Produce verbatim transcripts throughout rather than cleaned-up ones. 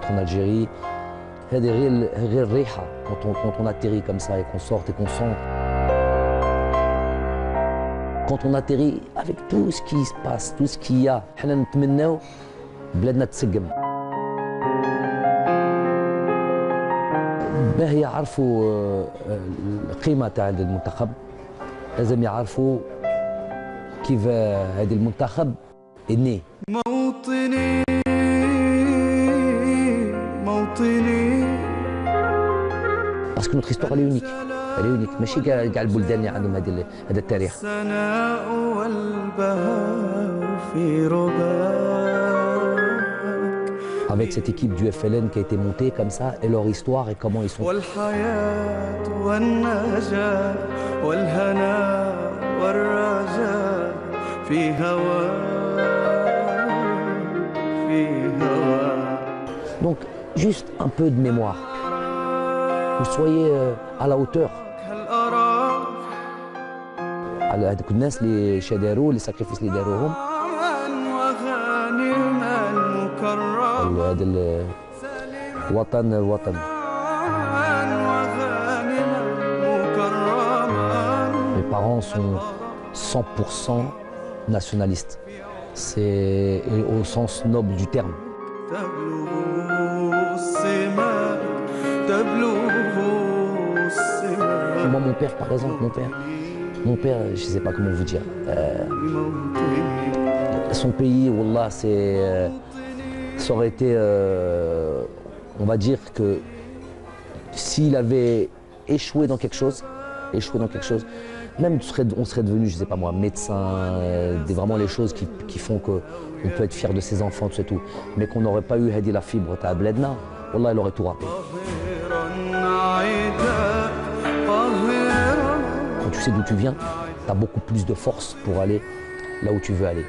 rentre en Algérie, هذه غير غير الريحة quand on quand on atterrit comme ça et qu'on sort et qu'on sent. Quand on atterrit avec tout ce qui se passe, tout ce qu'il y a, حنا نتمناو بلادنا تسقم. باه يعرفوا القيمة تاع المنتخب لازم يعرفوا كيف هذا المنتخب إني موطني موطني باسكو نوتر هيستوار elle est unique elle est unique ماشي كاع كاع البلدان اللي عندهم هذا هذا التاريخ. السناء والبهاء في رباك. Avec cette équipe du F L N qui a été montée comme ça et leur histoire et comment ils sont. والحياة والنجاة والهناء والرجاء في هواك في هواك. Donc juste un peu de mémoire. Vous soyez à la hauteur. على هذوك الناس اللي شاداروا لي ساكريفيس اللي داروهم. هذا الوطن الوطن. Mes parents sont cent pour cent nationalistes. C'est au sens noble du terme. Moi, mon père, par exemple, mon père, mon père, je ne sais pas comment vous dire. Euh, son pays, wallah, c'est, euh, ça aurait été, euh, on va dire que s'il avait échoué dans quelque chose, échoué dans quelque chose, même on serait devenu, je ne sais pas moi, médecin, euh, des, vraiment les choses qui, qui font qu'on peut être fier de ses enfants, tout et tout. Mais qu'on n'aurait pas eu Hadi la fibre, ta bledna, wallah, il aurait tout raté. Quand tu sais d'où tu viens, tu as beaucoup plus de force pour aller là où tu veux aller.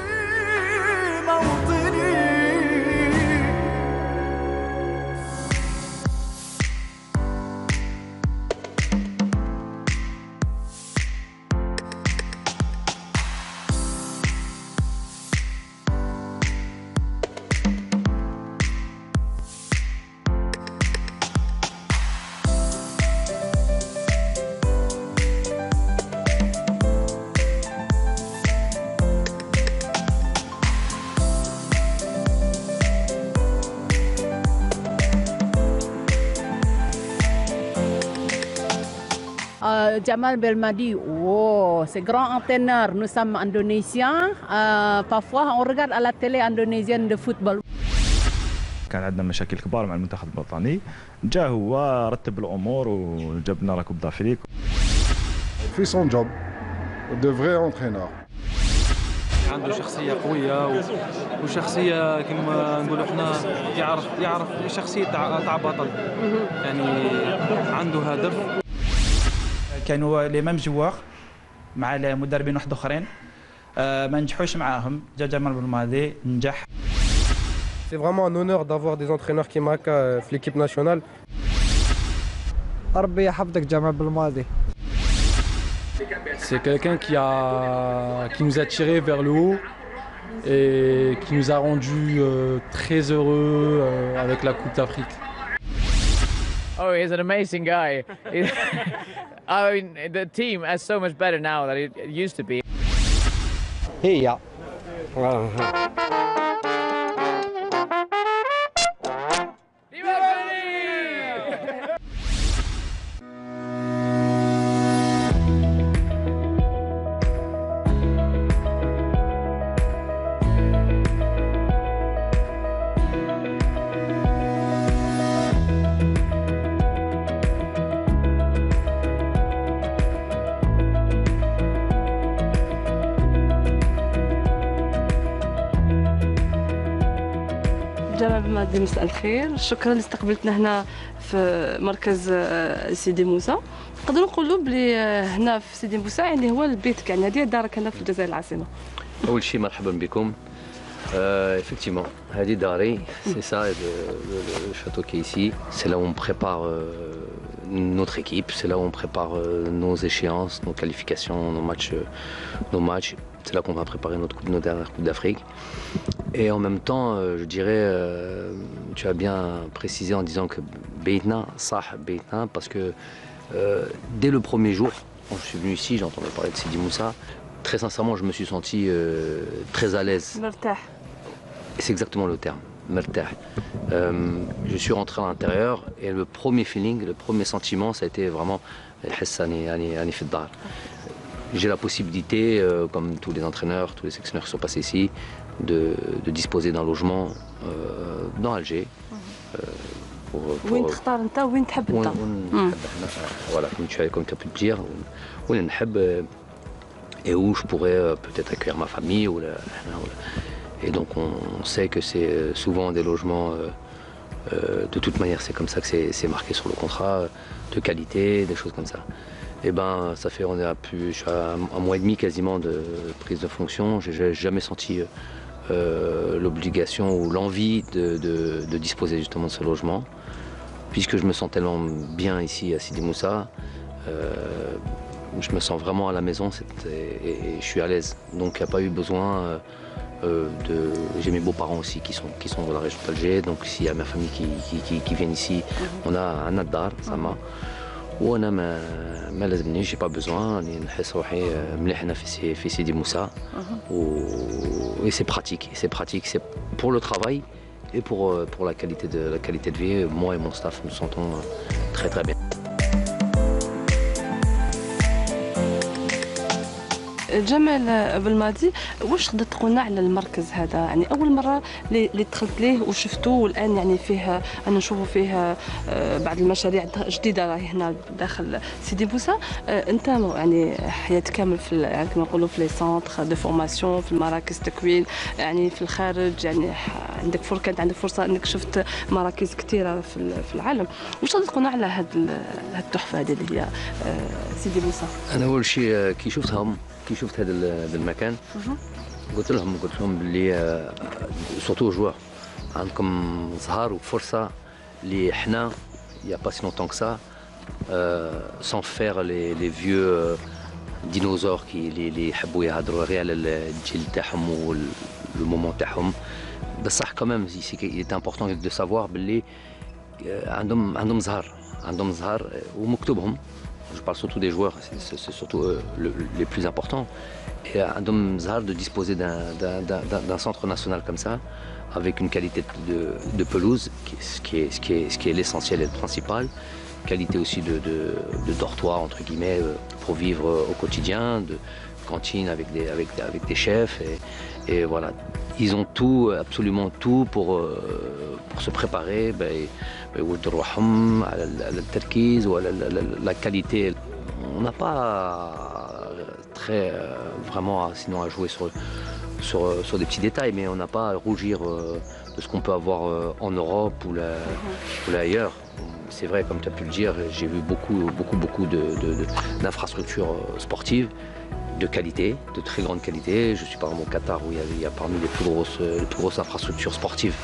Euh, Jamal Belmadi, oh, c'est grand entraîneur. Nous sommes indonésiens. Euh, parfois, on regarde à la télé indonésienne de football. كان عندنا مشاكل كبار مع المنتخب الوطني، جا هو رتب الامور وجاب لنا ركوب دافريك. في son job de vrai entraîneur. عنده شخصية قوية وشخصية كما نقولوا احنا يعرف يعرف شخصية تاع بطل. يعني عنده هدف. كانوا لي ميم جوار مع مدربين واحد اخرين ما نجحوش معاهم. جا جمال بلماضي نجح. C'est vraiment un honneur d'avoir des entraîneurs qui marquent في l'équipe nationale. ربي يحفظك جمال بلماضي. C'est quelqu'un qui a qui nous a tirés vers le haut et qui nous a rendus euh, très heureux euh, avec la Coupe d'Afrique. Oh, he's an amazing guy. I mean, the team is so much better now than it used to be. Hey, yeah. جمال بلماضي مساء الخير، شكرا لاستقبلتنا هنا في مركز سيدي موسى. نقدروا نقولوا بلي هنا في سيدي موسى يعني هو البيت يعني هذه دارك هنا في الجزائر العاصمه. اول شيء مرحبا بكم. effectivement هذه داري c'est ça le château qui est ici, c'est là où on prépare notre équipe, c'est là où on prépare nos échéances, nos qualifications, nos matchs nos matchs, c'est là qu'on va préparer notre coupe, nos dernières coupes d'Afrique. Et en même temps, euh, je dirais, euh, tu as bien précisé en disant que Beitna, Sah Beitna, parce que euh, dès le premier jour, quand je suis venu ici, j'ai entendu parler de Sidi Moussa, très sincèrement, je me suis senti euh, très à l'aise. C'est exactement le terme, Mertah. Euh, je suis rentré à l'intérieur et le premier feeling, le premier sentiment, ça a été vraiment j'ai la possibilité, euh, comme tous les entraîneurs, tous les sélectionneurs qui sont passés ici, de, de disposer d'un logement euh, dans Alger. Euh, pour, pour, وين تختار انت وين تحب انت voilà, comme tu as, comme tu as pu le dire, وين نحب et où je pourrais euh, peut-être accueillir ma famille. Ou la, et donc on, on sait que c'est souvent des logements, euh, euh, de toute manière c'est comme ça que c'est marqué sur le contrat, de qualité, des choses comme ça. Et ben ça fait, on est à plus, je suis à un mois et demi quasiment de prise de fonction, j'ai jamais senti euh, l'obligation ou l'envie de, de, de disposer justement de ce logement, puisque je me sens tellement bien ici à Sidi Moussa. Euh, je me sens vraiment à la maison et, et, et je suis à l'aise. Donc il n'y a pas eu besoin euh, de... J'ai mes beaux-parents aussi qui sont, qui sont dans la région d'Alger, donc s'il y a ma famille qui, qui, qui, qui viennent ici, on a un Addar, Sama. وانا ما ما لازمنيش j'ai pas besoin اني نحس روحي مليح هنا في في سيدي موسى و et c'est pratique c'est pratique c'est pour le travail et pour pour la qualité de la qualité de vie. Moi et mon staff nous sentons très très bien. جمال بالماضي واش تقدر تقولنا على المركز هذا؟ يعني اول مره اللي دخلت ليه وشفتوه والان يعني فيه انا نشوفوا فيه بعض المشاريع جديده راهي هنا داخل سيدي موسى. انت يعني حياه كامل في يعني كما نقولوا في لي سونتر دو فورماسيون في المراكز التكوين يعني في الخارج، يعني عندك فرصه كانت عندك فرصه انك شفت مراكز كثيره في العالم. واش تقدر تقولنا على هذه التحفه هذه اللي هي سيدي موسى؟ انا اول شيء كي شفتهم كي شفت هذا المكان قلت لهم قلت لهم باللي سورتو جوار عندكم زهر وفرصه اللي حنا يا با سي لونتون كو سا سون فير لي لي فيو ديناصور كي اللي يحبوا يهضروا غير على الجيل تاعهم والمومون تاعهم، بصح كمان سي امبورطون دو سافوار باللي عندهم عندهم زهر عندهم زهر ومكتوبهم. Je parle surtout des joueurs, c'est surtout eux les plus importants. Et à Dom Zahar de disposer d'un centre national comme ça, avec une qualité de, de pelouse, ce qui est, ce qui est, ce qui est l'essentiel et le principal, qualité aussi de, de, de dortoir entre guillemets pour vivre au quotidien, de cantine avec des, avec, avec des chefs. Et, et voilà, ils ont tout, absolument tout pour, pour se préparer. Ben, la qualité, on n'a pas très vraiment sinon à jouer sur, sur, sur des petits détails, mais on n'a pas à rougir de ce qu'on peut avoir en Europe ou, la, ou là ailleurs. C'est vrai, comme tu as pu le dire, j'ai vu beaucoup, beaucoup, beaucoup d'infrastructures sportives de qualité, de très grande qualité. Je suis par exemple au Qatar où il y a, il y a parmi les plus grosses, les plus grosses infrastructures sportives.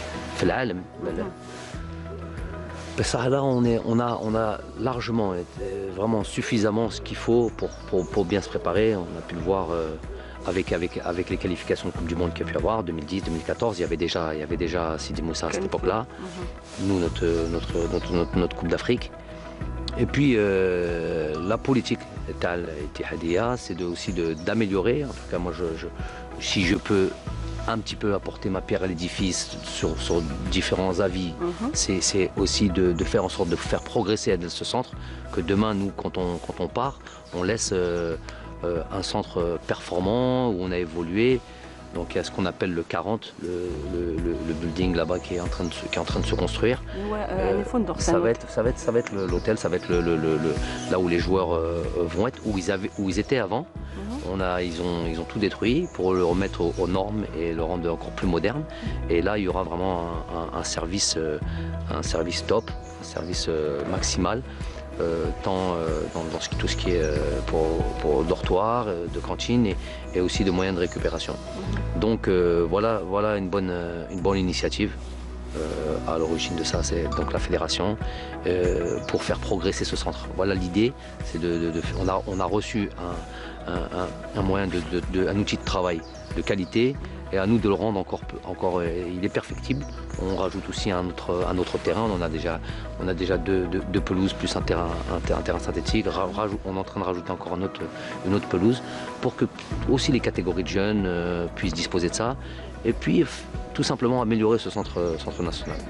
Ça, là, on, est, on, a, on a largement, vraiment suffisamment ce qu'il faut pour, pour, pour bien se préparer. On a pu le voir euh, avec, avec, avec les qualifications de Coupe du Monde qu'il y a pu avoir, deux mille dix, deux mille quatorze, il y avait déjà, il y avait déjà Sidi Moussa à cette époque-là. Nous, notre, notre, notre, notre, notre Coupe d'Afrique. Et puis, euh, la politique Tal Etihadiyya, c'est aussi d'améliorer. En tout cas, moi, je, je, si je peux un petit peu apporter ma pierre à l'édifice sur, sur différents avis, mm-hmm. c'est aussi de, de faire en sorte de faire progresser ce centre, que demain, nous, quand on, quand on part, on laisse euh, euh, un centre performant, où on a évolué. Donc il y a ce qu'on appelle le quarante, le, le, le, le building là-bas qui, qui est en train de se construire. Ouais, euh, euh, ça, va être, ça va être, ça va être l'hôtel, ça va être le, le, le, le, là où les joueurs euh, vont être, où ils, avaient, où ils étaient avant. Mm-hmm. On a, ils, ont, ils ont tout détruit pour le remettre aux, aux normes et le rendre encore plus moderne. Et là, il y aura vraiment un, un, un, service, euh, un service top, un service euh, maximal. Euh, tant euh, dans, dans ce, tout ce qui est euh, pour, pour dortoir, euh, de cantine et, et aussi de moyens de récupération. Mmh. Donc euh, voilà, voilà une bonne, une bonne initiative. Euh, à l'origine de ça, c'est donc la fédération euh, pour faire progresser ce centre. Voilà l'idée, c'est de, de, de, on a, on a reçu un, un, un moyen de, de, de, un outil de travail de qualité et à nous de le rendre encore, encore il est perfectible. On rajoute aussi un autre, un autre terrain, on a déjà, on a déjà deux, deux, deux pelouses plus un terrain, un, un terrain synthétique. On est en train de rajouter encore un autre, une autre pelouse pour que aussi les catégories de jeunes euh, puissent disposer de ça et puis tout simplement améliorer ce centre, centre national.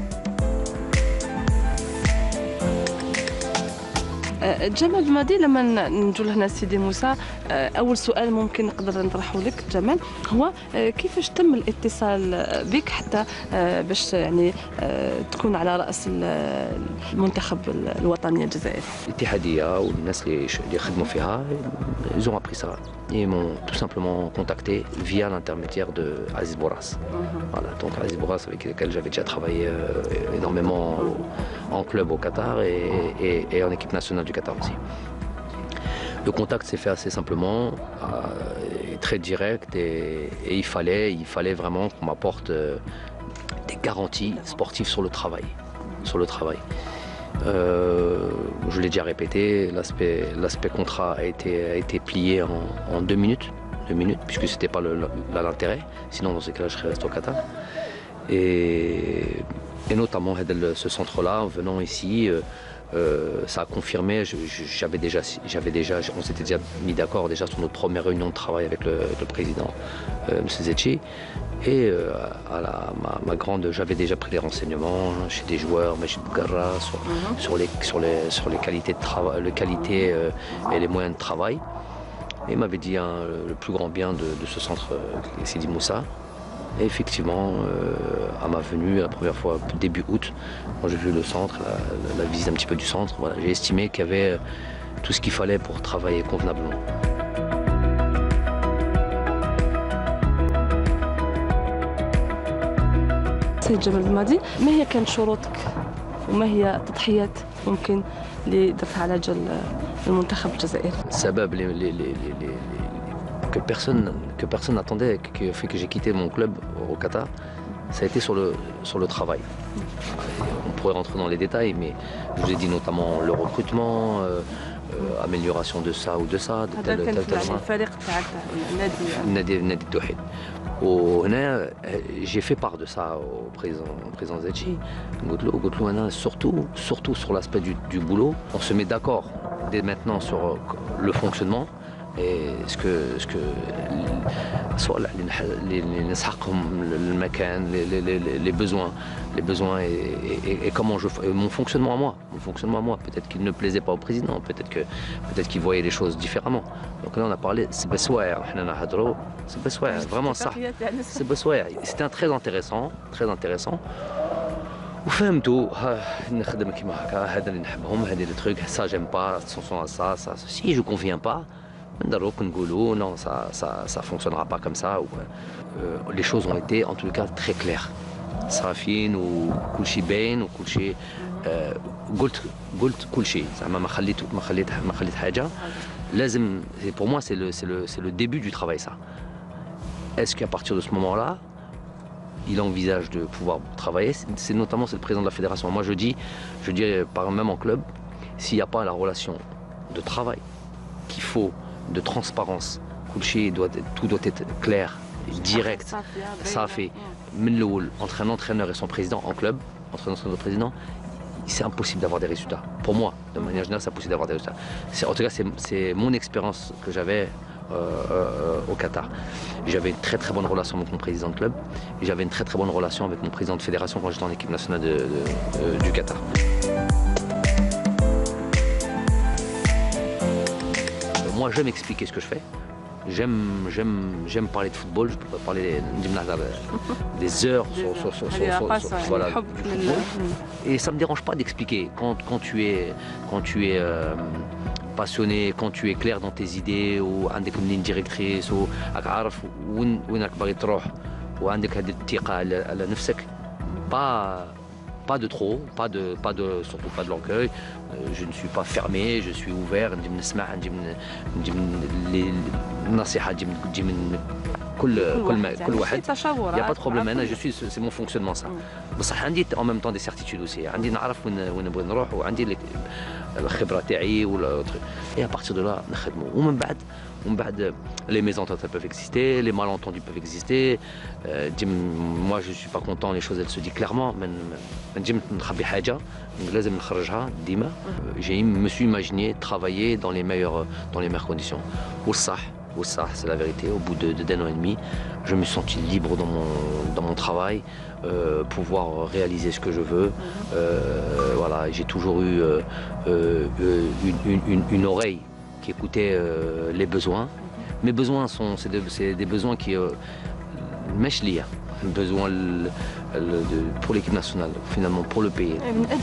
جمال بلماضي لما نجو لهنا سيدي موسى اول سؤال ممكن نقدر نطرحه لك جمال هو كيفاش تم الاتصال بك حتى باش يعني تكون على راس المنتخب الوطني الجزائري. الاتحاديه والناس اللي يخدموا فيها ils ont appris ça. Ils m'ont tout simplement contacté via l'intermédiaire de Aziz Bourras. Voilà, donc Aziz Bourras avec lequel j'avais déjà travaillé euh, énormément en club au Qatar et, et, et en équipe nationale du Qatar aussi. Le contact s'est fait assez simplement, euh, très direct et, et il fallait, il fallait vraiment qu'on m'apporte euh, des garanties sportives sur le travail, sur le travail. Euh, je l'ai déjà répété, l'aspect contrat a été, a été plié en, en deux minutes, deux minutes, puisque c'était pas l'intérêt. Sinon, dans ces cas-là, je serais resté au Qatar. Et, et notamment ce centre-là, en venant ici, euh, euh, ça a confirmé. J'avais déjà, j'avais déjà, on s'était déjà mis d'accord déjà sur notre première réunion de travail avec le, le président, euh, M. Zetchi. Et euh, à la, ma, ma grande, j'avais déjà pris des renseignements chez des joueurs, Majid Bougarra, sur, mm-hmm. sur, les, sur, les, sur les qualités, de travail, les qualités euh, et les moyens de travail. Et il m'avait dit hein, le plus grand bien de, de ce centre, euh, Sidi Moussa. Et effectivement, euh, à ma venue, la première fois, début août, quand j'ai vu le centre, la, la, la visite un petit peu du centre, voilà, j'ai estimé qu'il y avait tout ce qu'il fallait pour travailler convenablement. سيد جمال بلماضي ما هي كانت شروطك وما هي التضحيات ممكن اللي درتها على اجل المنتخب الجزائري؟ السبب اللي اللي اللي que personne que personne n'attendait qui a fait que j'ai quitté mon club au Qatar, ça a été sur le sur le travail. On pourrait rentrer dans les détails, mais je vous ai dit notamment le recrutement, euh, euh, amélioration de ça ou de ça, de tel tel tel tel. الفريق تاعك النادي النادي النادي التوحيد. وهنا j'ai fait part de ça au président, au président Zetchi. Surtout, surtout sur l'aspect du, du boulot, on se met d'accord dès maintenant sur le fonctionnement et ce que, ce que soit les, les, les, les besoins, les besoins et, et, et comment je et mon fonctionnement à moi, mon fonctionnement à moi. Peut-être qu'il ne plaisait pas au président, peut-être que peut-être qu'il voyait les choses différemment. Donc là on a parlé, c'est vraiment ça. C'était très intéressant, très intéressant. وفهمتوا نخدم كيما هكا هذا اللي نحبهم هذه لي تروك ça j'aime pas attention à ça ça si je conviens pas ندروك نقولوا non ça ça ça fonctionnera pas comme ça ou euh, les choses ont été en tout cas très claires صافيين وكل شيء باين وكل شيء قلت قلت كل شيء زعما ما خليت ما خليت ما خليت حاجه لازم pour moi c'est le c'est le c'est le début du travail ça. Est-ce qu'à partir de ce moment-là il envisage de pouvoir travailler, c'est notamment c'est le président de la fédération. Moi je dis, je dis par même en club, s'il n'y a pas la relation de travail qu'il faut, de transparence, doit, tout doit être clair, direct, ça a fait entre un entraîneur et son président en club, entre un entraîneur et son président, c'est impossible d'avoir des résultats. Pour moi, de manière générale, c'est impossible d'avoir des résultats. En tout cas, c'est mon expérience que j'avais Euh, euh, au Qatar. J'avais une très très bonne relation avec mon président de club et j'avais une très très bonne relation avec mon président de fédération quand j'étais en équipe nationale de, de, de, du Qatar. Moi j'aime expliquer ce que je fais. J'aime j'aime j'aime parler de football. Je peux pas parler des heures sur, sur, sur, sur, sur, sur voilà, du football. Et ça me dérange pas d'expliquer quand, quand tu es quand tu es euh, passionné, quand tu es clair dans tes idées ou عندك une ligne directrice ou عارف وين وينك باغي تروح وعندك هذه الثقة على على نفسك pas pas de trop, pas de pas de surtout pas de l'orgueil. Je ne suis pas fermé, je suis ouvert. نجي نسمع نجي نجي les النصيحة نجي نجي من كل كل كل واحد. Il y a pas de problème. أنا je suis c'est mon fonctionnement ça. بصح عندي en même temps des certitudes aussi. عندي نعرف وين وين نبغي نروح وعندي الخبره تاعي ولا et à partir de là نخدموا ومن بعد ومن بعد les mésententes peuvent exister, les malentendus peuvent exister. Euh, moi je suis pas content, les choses elles se disent clairement. Mais نجم نخبي حاجه لازم نخرجها ديما. J'ai me suis imaginé travailler dans les meilleures dans les meilleures conditions. والصح والصح c'est la vérité. Au bout de d'un an et demi, je me suis senti libre dans mon dans mon travail, euh, pouvoir réaliser ce que je veux. Euh, voilà, j'ai toujours eu euh, euh, une, une, une, une oreille qui écoutait euh, les besoins. Mes besoins sont c'est de, des besoins qui مش ليا besoin pour l'équipe nationale finalement pour le pays.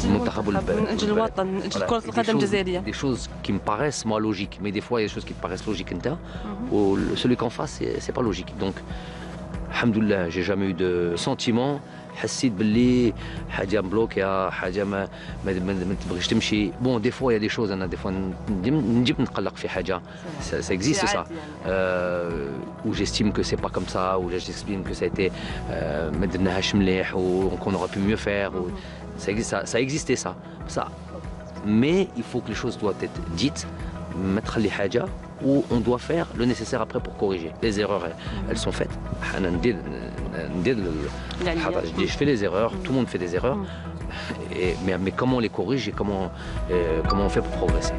Des choses qui me paraissent moi logiques, mais des fois il y a des choses qui me paraissent logiques ou celui qu'en face c'est pas logique. Donc alhamdoulilah, j'ai jamais eu de sentiment. حسيت باللي حاجه مبلوكيه حاجه ما ما, ما تبغيش تمشي. بون دي فوا يا دي شوز انا دي فوا نجيب نتقلق في حاجه ça existe ça euh, où j'estime que c'est pas comme ça, où j'estime que ça a été ما درناهاش مليح ou qu'on aurait pu mieux faire ou ça existe ça, ça existait ça ça mais il faut que les choses doivent être dites mettre les حاجه où on doit faire le nécessaire après pour corriger. Les erreurs, elles, elles sont faites. Je fais les erreurs, tout le monde fait des erreurs. Et, mais, mais comment on les corrige et comment, euh, comment on fait pour progresser.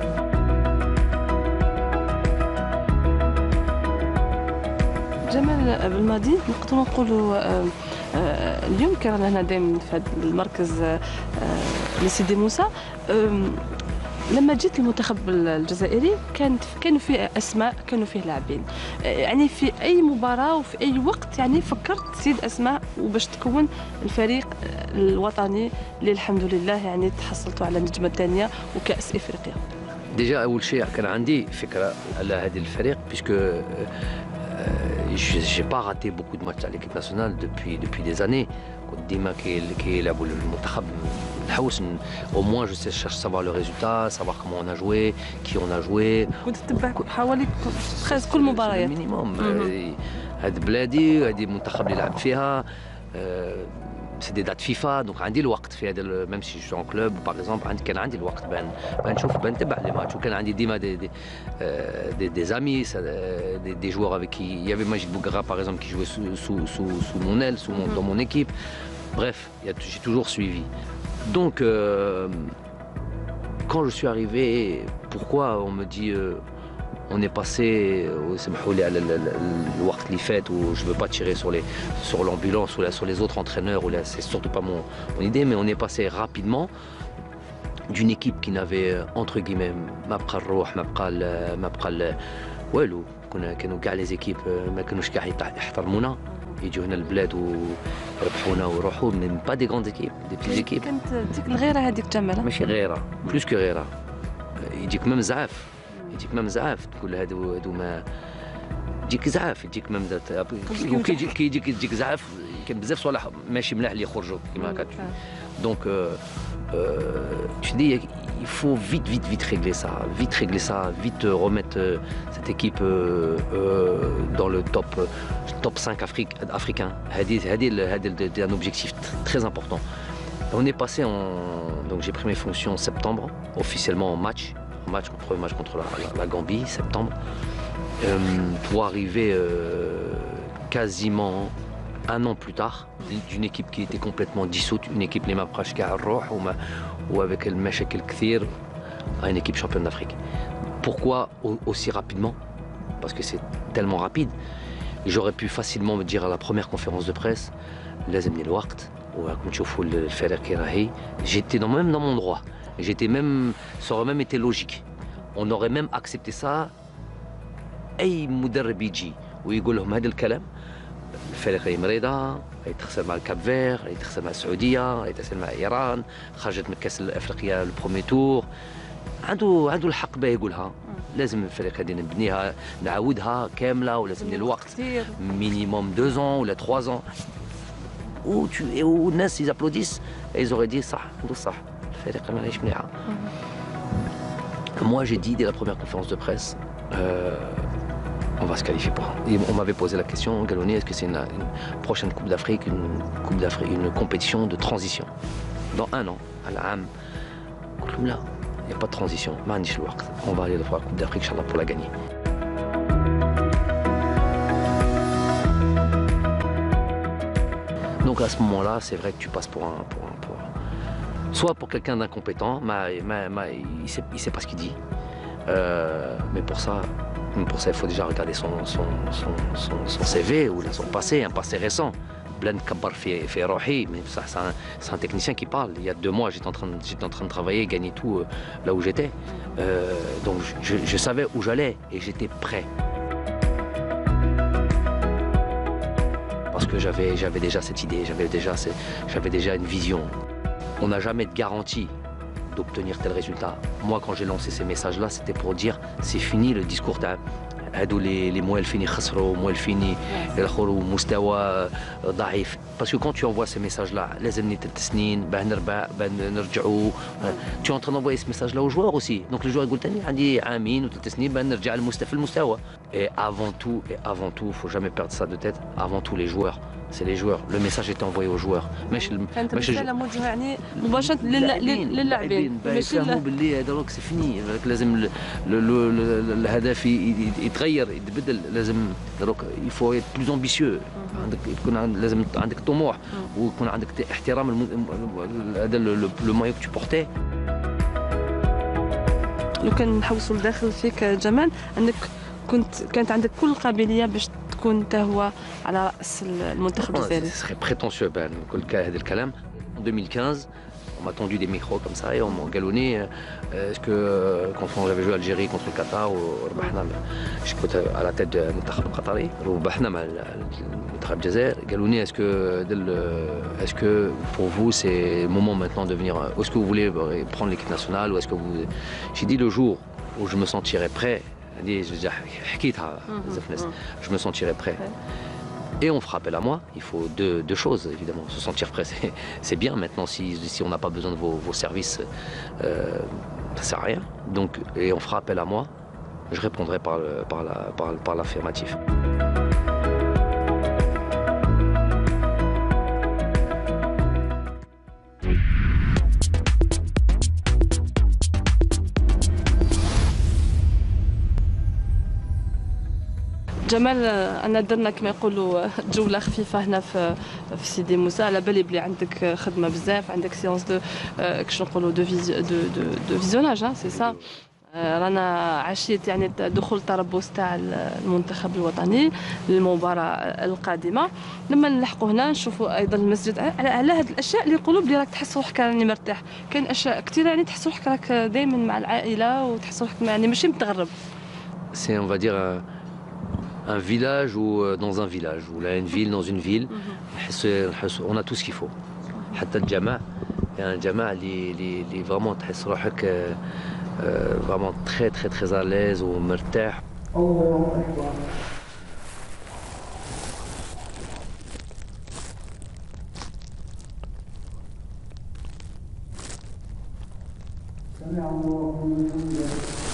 جمال بالماضي نقدروا نقولوا اليوم كان هنا دائما في هذا المركز لسيدي موسى. لما جيت المنتخب الجزائري كانت كانوا فيه اسماء كانوا فيه لاعبين يعني في اي مباراه وفي اي وقت يعني فكرت تزيد اسماء وباش تكون الفريق الوطني اللي الحمد لله يعني تحصلتوا على النجمه الثانيه وكاس افريقيا. ديجا اول شيء كان عندي فكره على هذا الفريق بيسكو j'ai pas raté beaucoup de matchs à l'équipe nationale depuis depuis des années. ديما كي كيلعبوا المنتخب نحوس au moins je sais cherche savoir le résultat, savoir comment on a joué, qui on a joué. كنت تتبع حوالي تخيل كل مباريات مينيموم. هاد بلادي هادي المنتخب اللي لعب فيها سي دي دات فيفا دونك عندي الوقت في هذا ميم سي جو ان كلوب باغ اكزومبل عندي كان عندي الوقت بان بان نشوف بان نتبع لي ماتش وكان عندي ديما دي دي دي, des amis des, des joueurs avec qui il y avait Majid Bougra par exemple qui jouait sous sous sous, sous mon aile sous mon, dans mon équipe. Bref, j'ai toujours suivi. Donc euh, quand je suis arrivé, pourquoi on me dit euh, on est passé le وقت اللي فات où je veux pas tirer sur les sur l'ambulance ou là, sur les autres entraîneurs ou là c'est surtout pas mon, mon idée mais on est passé rapidement d'une équipe qui n'avait entre guillemets ما بقى الروح ما بقى ما بقى والو كنا كانوا كاع les équipes ما كانوش كاع يحترمونا يجوا هنا البلاد وربحونا ويروحوا من با دي غراند ايكيب دي بتيت ايكيب. كانت ديك الغيره هذيك جمال ماشي غيره بلوس كو غيره يجيك ميم زعاف يجيك ميم زعاف تقول هادو هادو ما يجيك زعاف يجيك ميم كي يجيك كي يجيك يجيك زعاف كاين بزاف صوالح ماشي ملاح اللي يخرجوا كيما هكا دونك je dis il faut vite vite vite régler ça vite régler ça vite remettre cette équipe euh, euh, dans le top top cinq Afrique, africain. C'est un objectif très important. On est passé en donc j'ai pris mes fonctions en septembre officiellement en match en match contre match contre la, la, la Gambie septembre euh, pour arriver euh, quasiment un an plus tard d'une équipe qui était complètement dissoute, une équipe اللي ما بقاش كاع الروح وما وavec المشاكل كثير à une équipe championne d'Afrique. Pourquoi aussi rapidement? Parce que c'est tellement rapide. J'aurais pu facilement me dire à la première conférence de presse لازم الوقت وراكم تشوفوا الفريق كي راهي. J'étais dans même dans mon droit. J'étais même ça aurait même été logique. On aurait même accepté ça. أي مدرب يجي ويقول لهم هذا الكلام الفريق راهي مريضه يتخسر مع الكاب فير يتخسر مع السعوديه يتخسر مع ايران خرجت من كاس افريقيا البرومي تور عنده عنده الحق باه يقولها لازم الفريق هذه نبنيها نعاودها كامله ولازم الوقت مينيموم دو زون ولا تخوا زون والناس يزابلوديس ايزوري دي صح عنده صح الفريق ماهيش مليحه. Moi j'ai dit dès la première conférence de presse euh, on va se qualifier pour. On m'avait posé la question, Galoni, est-ce que c'est une, une prochaine Coupe d'Afrique, une Coupe d'Afrique, une compétition de transition dans un an, à la Ham. Là, Il n'y a pas de transition. On va aller voir la Coupe d'Afrique, Inch'Allah, pour la gagner. Donc à ce moment-là, c'est vrai que tu passes pour un... Pour un pour... Soit pour quelqu'un d'incompétent, mais, mais, mais il ne sait, sait pas ce qu'il dit. Euh, mais pour ça, pour ça, il faut déjà regarder son, son, son, son, son C V ou son passé, un passé récent. Blend Kabbar fait Rohi, mais ça, c'est un, un technicien qui parle. Il y a deux mois, j'étais en, en train de travailler, gagner tout euh, là où j'étais. Euh, donc je, je savais où j'allais et j'étais prêt. Parce que j'avais déjà cette idée, j'avais déjà, déjà une vision. On n'a jamais de garantie d'obtenir tel résultat. Moi, quand j'ai lancé ces messages-là, c'était pour dire c'est fini le discours de les موالفين يخسروا موالفين يدخلوا مستوى ضعيف. Parce que quand tu envoies ces messages-là, لازمني ثلاث سنين باه نربح باه نرجعوا. Tu es en train d'envoyer ce message-là aux joueurs aussi. Donc les joueurs يقول تاني عندي عامين وثلاث سنين باه نرجع في المستوى. Et avant tout, et avant tout, faut jamais perdre ça de tête. Avant tout les joueurs. C'est les joueurs. Le message est envoyé aux joueurs. مش كانت الرسالة موجهة يعني مباشرة للاعبين. ماشي يفهموا باللي هذا روك سي فيني. لازم الهدف يتغير يتبدل. لازم روك il faut être plus ambitieux. عندك يكون لازم عندك طموح ويكون عندك احترام هذا لو مايو que tu portais. لو كان نحوسوا لداخل فيك جمال انك كنت كانت عندك كل القابلية باش تكون انت هو على رأس المنتخب الجزائري. Ce serait prétentieux بان نقول هذا الكلام. En deux mille quinze, on m'a tendu des micros comme ça et on m'a galonné. Est-ce que quand j'avais joué Algérie contre le Qatar, j'étais à la tête du منتخب القطري وربحنا مع المنتخب الجزائر. galonné, est-ce que est-ce que pour vous c'est le moment maintenant de venir, est-ce que vous voulez prendre l'équipe nationale ou est-ce que vous... J'ai dit le jour où je me sentirais prêt. Je me sentirai prêt. Et on fera appel à moi. Il faut deux, deux choses, évidemment. Se sentir prêt, c'est bien. Maintenant, si, si on n'a pas besoin de vos, vos services, euh, ça ne sert à rien. Donc, et on fera appel à moi. Je répondrai par, le, par, la, par, par l'affirmatif. جمال انا درنا كما يقولوا جوله خفيفه هنا في في سيدي موسى. على بالي بلي عندك خدمه بزاف، عندك سيونس دو كيش نقولوا دو دو دو فيزيوناج سي سا. رانا عشيت يعني دخول طرابلس تاع المنتخب الوطني للمباراه القادمه. لما نلحقوا هنا نشوفوا ايضا المسجد على هذه الاشياء اللي يقولوا بلي راك تحس روحك راني مرتاح. كاين اشياء كثيره يعني تحس روحك راك دائما مع العائله وتحس روحك يعني ماشي متغرب. سي اون فا دير un village ou dans un village, ou là une ville dans une ville, on a tout ce qu'il faut. حتى الجماع يعني الجماع اللي اللي vraiment تحس روحك vraiment très très très à l'aise ومرتاح. الله أكبر. سمع الله لمن حمده.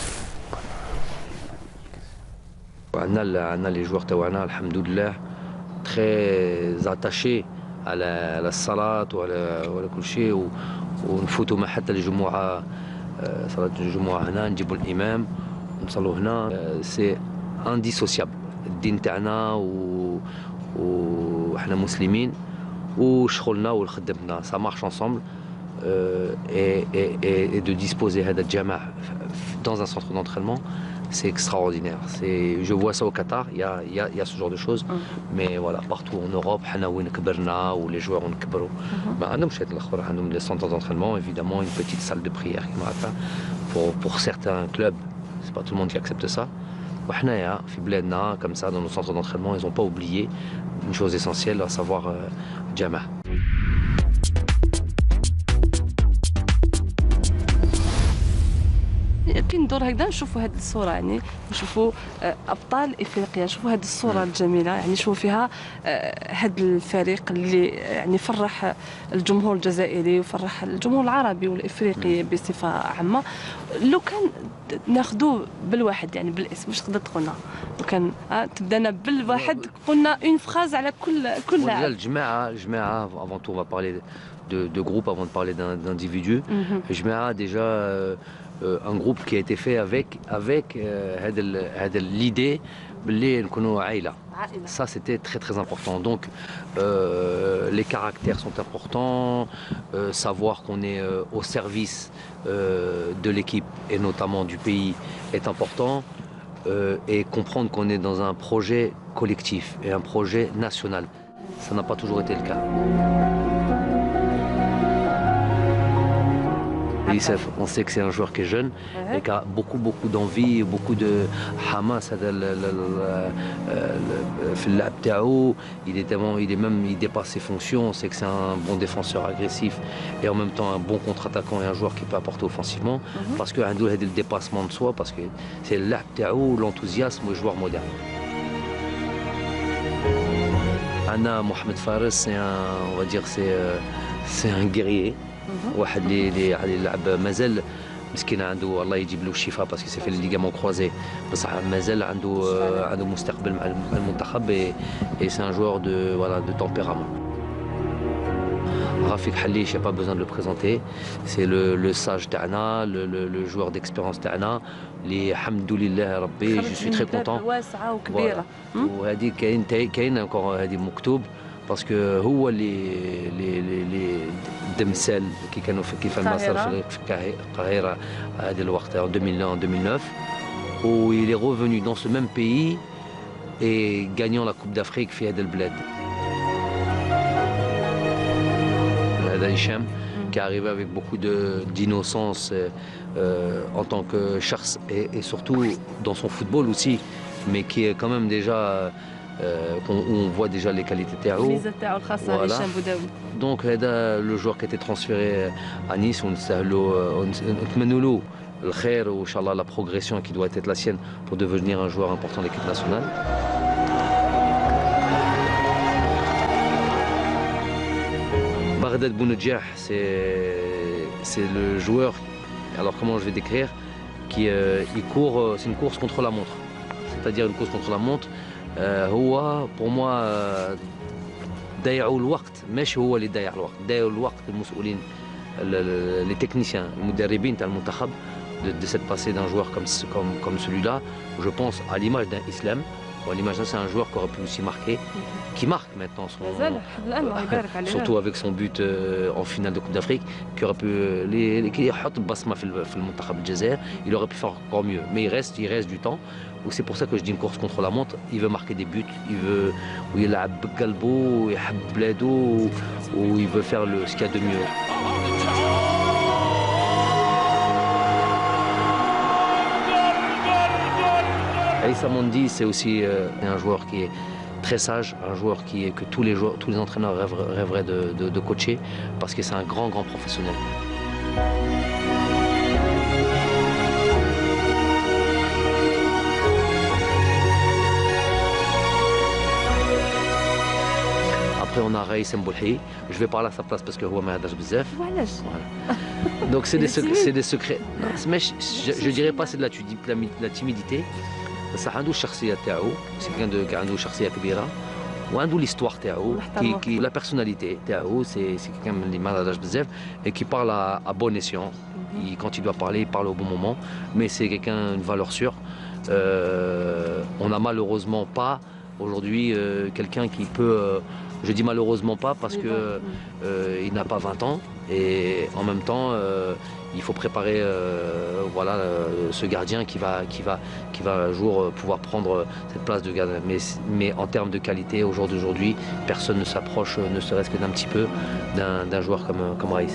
عندنا les joueurs تاعنا الحمد لله très attachés à la الصلاة وعلى وعلى كل شيء ونفوتوا مع حتى الجمعة صلاة الجمعة هنا نجيبوا الإمام ونصلوا هنا. سي انديسوسيابل الدين تاعنا وحنا مسلمين وشغلنا وخدمتنا ça marche ensemble. et et et de disposer هذا الجماع dans un centre d'entraînement. C'est extraordinaire. Je vois ça au Qatar, il y a, il y a, il y a ce genre de choses. Mm. Mais voilà, partout en Europe, où les joueurs ont كبروا. Les centres d'entraînement, évidemment, une petite salle de prière. Pour, pour certains clubs, c'est pas tout le monde qui accepte ça. Comme ça, dans nos centres d'entraînement, ils n'ont pas oublié une chose essentielle, à savoir euh, Jama. كي ندور هكذا نشوفوا هذه الصوره يعني نشوفوا ابطال افريقيا. نشوفوا هذه الصوره الجميله يعني نشوفوا فيها هذا الفريق اللي يعني فرح الجمهور الجزائري وفرح الجمهور العربي والافريقي بصفه عامه. لو كان ناخذوه بالواحد يعني بالاسم واش تقدر تقولنا؟ لو كان تبدانا بالواحد قلنا اون فراز على كل كل لاعب. الجماعه الجماعه avant tout on va parler de de groupe avant de parler d'individus. الجماعه déjà un groupe qui a été fait avec, avec l'idée de nous aïla. Ça, c'était très très important. Donc, euh, les caractères sont importants, euh, savoir qu'on est euh, au service euh, de l'équipe et notamment du pays est important, euh, et comprendre qu'on est dans un projet collectif et un projet national. Ça n'a pas toujours été le cas. Youssef, on sait que c'est un joueur qui est jeune uh-huh. et qui a beaucoup beaucoup d'envie, beaucoup de hamas. Il est tellement, il est même, il dépasse ses fonctions. On sait que c'est un bon défenseur agressif et en même temps un bon contre-attaquant et un joueur qui peut apporter offensivement. Uh-huh. Parce que Andou a le dépassement de soi, parce que c'est l'enthousiasme au joueur moderne. Anna Mohamed Fares, c'est un, on va dire, c'est, c'est un guerrier. واحد اللي اللي يلعب مازال مسكين عنده الله يجيب له الشفاء باسكو سي في الليغامون كروزي بصح مازال عنده عنده مستقبل مع المنتخب اي سي ان جوور دو فوالا دو تمبيرامون. Rafik Halish, il n'y a pas besoin de le présenter. C'est le, le sage تاعنا, le, le, le joueur d'expérience تاعنا. اللي الحمد لله ربي je suis très content. واسعة وكبيرة. وهذه كاين كاين انكور هذه مكتوب باسكو هو اللي اللي اللي دمسال كي كانوا في كيف المصر في القاهرة هذا الوقت en deux mille neuf en deux mille neuf où il est revenu dans ce même pays et gagnant la Coupe d'Afrique في هذا البلاد. هذا هشام qui est arrivé avec beaucoup de d'innocence euh, en tant que شخص et, et surtout dans son football aussi, mais qui est quand même déjà Euh, on, on voit déjà les qualités Tao. Voilà. Donc le joueur qui a été transféré à Nice, on demande le khair ou Inch'Allah la progression qui doit être la sienne pour devenir un joueur important de l'équipe nationale. Baghdad Bounedjah, c'est le joueur, alors comment je vais décrire, qui euh, il court, c'est une course contre la montre. C'est-à-dire une course contre la montre. هو pour moi ضيعوا الوقت ماشي هو اللي ضيع الوقت ضيعوا الوقت المسؤولين les techniciens المدربين تاع المنتخب de cette passée d'un joueur comme comme comme celui-là. Je pense à l'image d'un Islam ou à l'image d'un c'est un joueur qui aurait pu aussi marquer, qui marque maintenant son, surtout avec son but en finale de Coupe d'Afrique, qui aurait pu les qui يحط بصمة في في المنتخب الجزائر. Il aurait pu faire encore mieux, mais il reste il reste du temps. C'est pour ça que je dis une course contre la montre. Il veut marquer des buts, il veut où il a Galbo, il a Bledo, où il veut faire le ce qu'il y a de mieux. Aïssa Mondi, c'est aussi euh, un joueur qui est très sage, un joueur qui est que tous les joueurs, tous les entraîneurs rêveraient, rêveraient de, de, de coacher parce que c'est un grand grand professionnel. Après on a Raïs Mboulhi, je vais parler à sa place parce que هو ما يهدرش بزاف. Donc c'est des secrets, c'est des secrets. Non, mais je, je, je dirais pas c'est de la, de la timidité. Ça عنده الشخصية تاعو, c'est quelqu'un de qui عنده شخصية كبيرة. وعنده l'histoire تاعو, qui, qui la personnalité تاعو, c'est c'est quelqu'un اللي ما يهدرش بزاف et qui parle à, à bon escient. Il, quand il doit parler, il parle au bon moment. Mais c'est quelqu'un une valeur sûre. Euh, on n'a malheureusement pas aujourd'hui euh, quelqu'un qui peut euh, je dis malheureusement pas parce que euh, il n'a pas vingt ans et en même temps euh, il faut préparer euh, voilà euh, ce gardien qui va qui va qui va un jour pouvoir prendre cette place de gardien. Mais mais en termes de qualité au jour d'aujourd'hui, personne ne s'approche ne serait-ce que d'un petit peu d'un d'un joueur comme comme Raïs.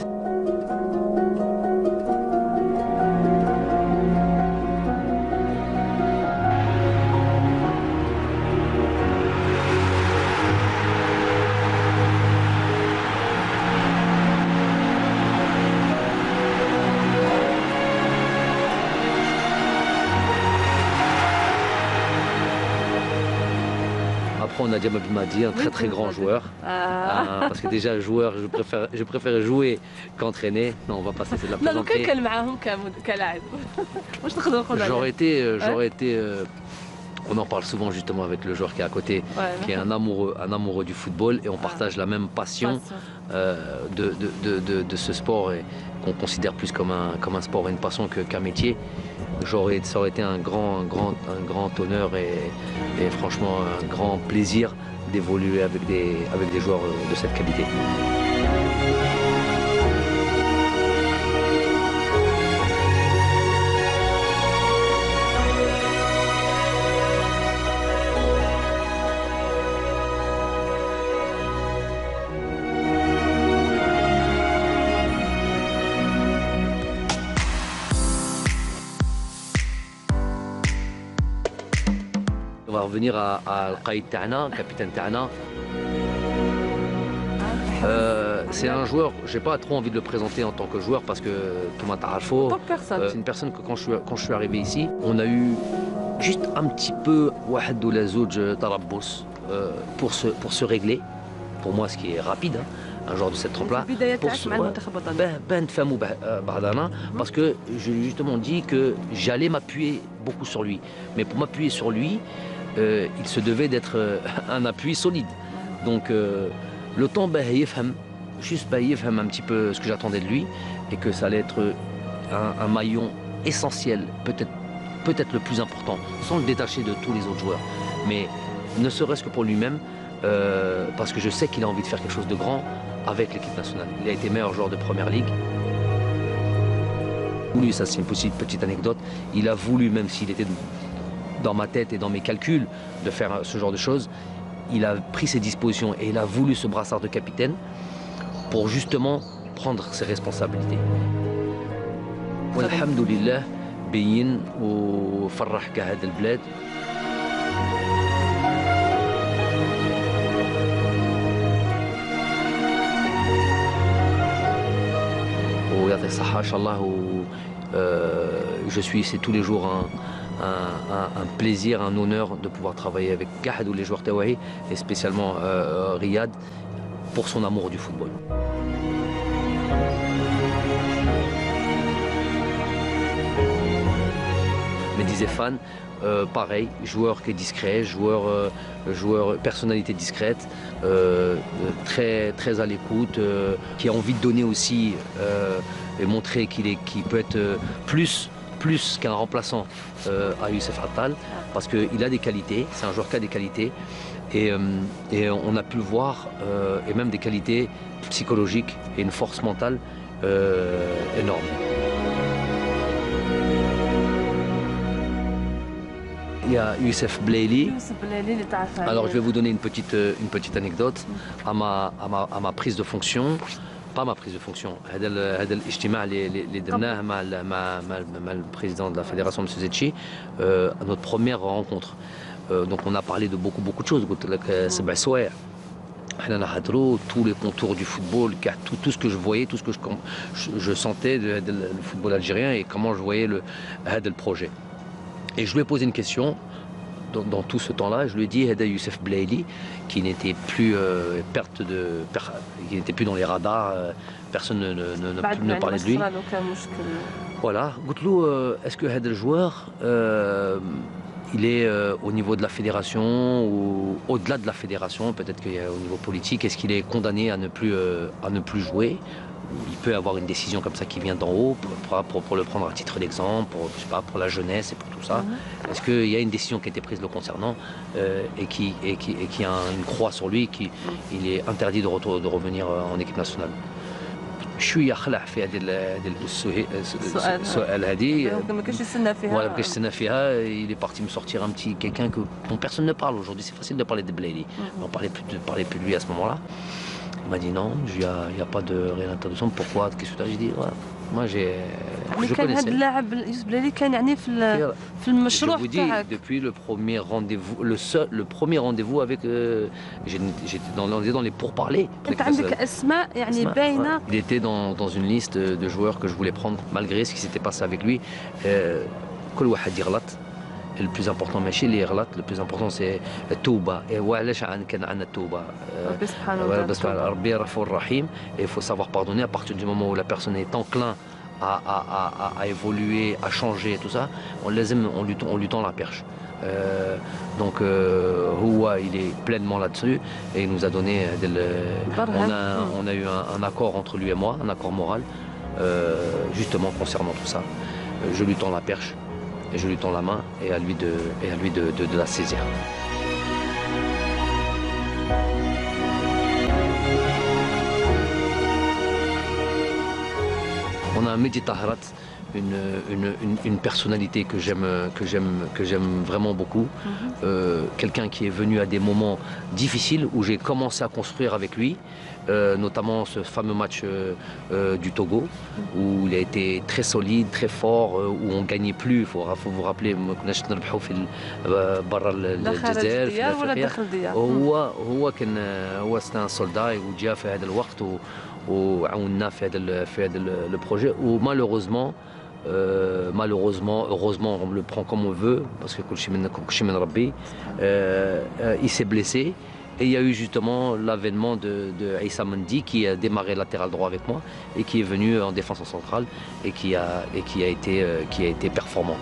On a Diama Bimadi, un très très grand joueur. Ah. Ah, parce que déjà joueur, je préfère, je préfère jouer qu'entraîner. Non, on va passer, c'est de la plaisanterie. J'aurais été, j'aurais été, On en parle souvent justement avec le joueur qui est à côté, Ouais, qui est un amoureux, un amoureux du football, et on partage la même passion euh, de, de, de, de, de ce sport, et qu'on considère plus comme un, comme un sport et une passion que, qu'un métier. J'aurais, ça aurait été un grand, un grand, un grand honneur et, et franchement un grand plaisir d'évoluer avec des, avec des joueurs de cette qualité. On va revenir à, à Al-Qaïd Ta'na, capitaine Ta'na. Euh, c'est un joueur, j'ai pas trop envie de le présenter en tant que joueur parce que Touma Taralfo, euh, c'est une personne que quand je, suis, quand je suis arrivé ici, on a eu juste un petit peu Wahad ou la Zouj Tarabbous pour se, pour se régler. Pour moi, ce qui est rapide, hein, un joueur de cette trempe-là. Pour se, ouais, ben, ben, parce que j'ai justement dit que j'allais m'appuyer beaucoup sur lui. Mais pour m'appuyer sur lui, euh, il se devait d'être euh, un appui solide. Donc euh, le temps, ben, yifham, juste ben, yifham un petit peu ce que j'attendais de lui, et que ça allait être un, un maillon essentiel, peut-être peut-être le plus important, sans le détacher de tous les autres joueurs. Mais ne serait-ce que pour lui-même, euh, parce que je sais qu'il a envie de faire quelque chose de grand avec l'équipe nationale. Il a été meilleur joueur de première ligue. Lui, ça c'est une petite, petite anecdote, il a voulu, même s'il était dans ma tête et dans mes calculs, de faire ce genre de choses, il a pris ses dispositions et il a voulu ce brassard de capitaine pour justement prendre ses responsabilités. Walhamdulillah, bayin ou farrah kahad al-blad. Euh, je suis, c'est tous les jours un, un, un, un plaisir, un honneur de pouvoir travailler avec Gahad ou les joueurs Tawahi, et spécialement euh, Riyad, pour son amour du football. Mais disait fan, euh, pareil, joueur qui est discret, joueur, euh, joueur personnalité discrète, euh, très, très à l'écoute, euh, qui a envie de donner aussi euh, et montrer qu'il est, qu'il peut être plus, plus qu'un remplaçant euh, à Youssef Attal, parce qu'il a des qualités, c'est un joueur qui a des qualités, et, euh, et on a pu le voir, euh, et même des qualités psychologiques et une force mentale euh, énorme. Il y a Youssef Blaili. Alors je vais vous donner une petite, une petite anecdote à ma, à, ma, à ma prise de fonction. Pas ma prise de fonction. هذا الاجتماع اللي درناه مع مع le président de la fédération, M. Zetchi, euh, à notre première rencontre. Euh, donc on a parlé de beaucoup beaucoup de choses. قلت لك سبع سوايع. احنا نحضروا tous les contours du football, tout, tout ce que je voyais, tout ce que je, je, je sentais de, de, le football algérien et comment je voyais le, le projet. Et je lui ai posé une question dans, dans tout ce temps-là. Je lui ai dit Heda Youssef Blaili, qui n'était plus euh, perte de, per, qui n'était plus dans les radars, euh, personne ne, ne, ne, ne parlait de lui. Voilà. Goutlou, euh, est-ce que Heda le joueur, euh, il est euh, au niveau de la fédération ou au-delà de la fédération, peut-être qu'au niveau politique, est-ce qu'il est condamné à ne plus, euh, à ne plus jouer? Il peut avoir une décision comme ça qui vient d'en haut, pour, pour, pour le prendre à titre d'exemple, pour, je sais pas, pour la jeunesse et pour tout ça. Mm-hmm. Est-ce qu'il y a une décision qui a été prise le concernant euh, et, qui, et, qui, et qui a une croix sur lui, qui mm-hmm. il est interdit de, retour, de revenir en équipe nationale? شويه خلع في هذه السؤال هذه ما كاينش يستنى فيها ولا ما كاينش يستنى فيها. Il est parti me sortir un petit quelqu'un que dont personne ne parle aujourd'hui. C'est facile de parler de Blaili. On parlait plus de parler plus de lui à ce moment-là. Il m'a dit non, il n'y a, a pas de réelle interdiction. Pourquoi? Qu'est-ce que tu as? J'ai dit voilà. Moi j'ai je connaissais. Je vous dis, depuis le premier rendez-vous, le seul, le premier rendez-vous avec, euh, j'étais dans, dans les pourparlers. Il était dans, dans une liste de joueurs que je voulais prendre malgré ce qui s'était passé avec lui. Euh, le plus important ماشي اللي يغلط, le plus important c'est التوبة. Et وعلاش كان عندنا التوبة؟ بس ربي غفور رحيم. Il faut savoir pardonner à partir du moment où la personne est enclin à, à, à, à évoluer, à changer, tout ça. On, on, lui, on lui tend la perche. Euh, donc euh, Houa, il est pleinement là-dessus et il nous a donné des, le, on, a, on a eu un, un accord entre lui et moi, un accord moral, euh, justement concernant tout ça. Je lui tends la perche, et je lui tends la main et à lui de, et à lui de, de, de la saisir. On a un Mehdi Taharat, une, une, une, une personnalité que j'aime que j'aime que j'aime vraiment beaucoup, mm-hmm. euh, quelqu'un qui est venu à des moments difficiles où j'ai commencé à construire avec lui, euh, notamment ce fameux match euh, euh, du Togo où il a été très solide, très fort, euh, où on ne gagnait plus. Il faut, faut vous rappeler, c'était un soldat et il fait وعاوننا في هذا في هذا le projet où malheureusement euh, malheureusement heureusement on le prend comme on veut parce que euh, il s'est blessé et il y a eu justement l'avènement de, de Issa Mendy qui a démarré latéral droit avec moi et qui est venu en défense en centrale et qui a et qui a été euh, qui a été performant.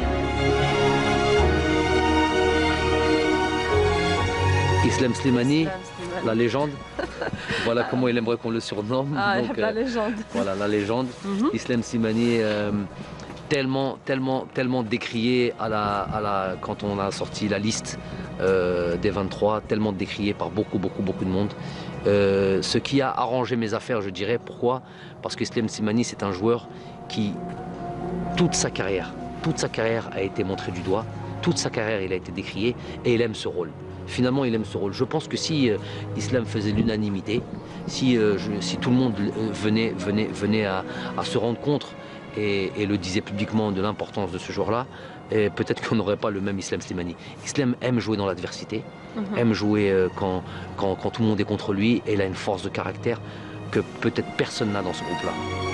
Islam Slimani, la légende. Voilà comment il aimerait qu'on le surnomme. Ah, donc, la euh, légende. Voilà, la légende. Mm-hmm. Islam Slimani, euh, tellement, tellement, tellement décrié à la, à la, quand on a sorti la liste euh, des vingt-trois, tellement décrié par beaucoup, beaucoup, beaucoup de monde. Euh, ce qui a arrangé mes affaires, je dirais. Pourquoi? Parce que Islam Slimani, c'est un joueur qui, toute sa carrière, toute sa carrière a été montrée du doigt. Toute sa carrière, il a été décrié et il aime ce rôle. Finalement, il aime ce rôle. Je pense que si euh, Islam faisait l'unanimité, si, euh, je, si tout le monde euh, venait, venait, venait à, à se rendre compte et, et le disait publiquement de l'importance de ce joueur-là, peut-être qu'on n'aurait pas le même Islam Slimani. Islam aime jouer dans l'adversité, mm-hmm. aime jouer euh, quand, quand, quand tout le monde est contre lui, et il a une force de caractère que peut-être personne n'a dans ce groupe-là.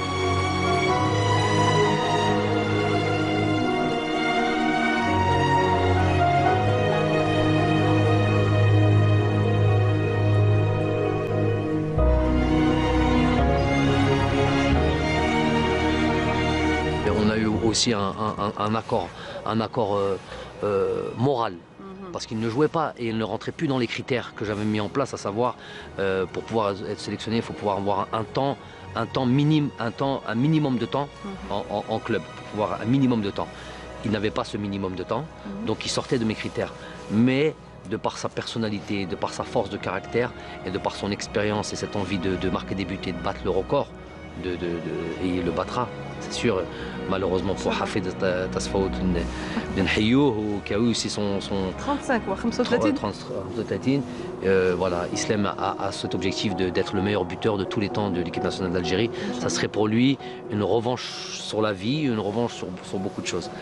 Aussi un, un, un accord, un accord euh, euh, moral, mm-hmm. parce qu'il ne jouait pas et il ne rentrait plus dans les critères que j'avais mis en place, à savoir euh, pour pouvoir être sélectionné, il faut pouvoir avoir un temps, un temps minime, un temps, un minimum de temps mm-hmm. en, en, en club, pour pouvoir un minimum de temps. Il n'avait pas ce minimum de temps, mm-hmm. donc il sortait de mes critères. Mais de par sa personnalité, de par sa force de caractère et de par son expérience et cette envie de, de marquer des buts et de battre le record, de, de, de, et il le battra. C'est sûr, malheureusement pour Hafid Tasfaout Benhayouk, qui a eu aussi son, son trente-cinq ou trente-cinq, euh, voilà, Islam a, a cet objectif d'être le meilleur buteur de tous les temps de l'équipe nationale d'Algérie. Ça serait pour lui une revanche sur la vie, une revanche sur, sur beaucoup de choses.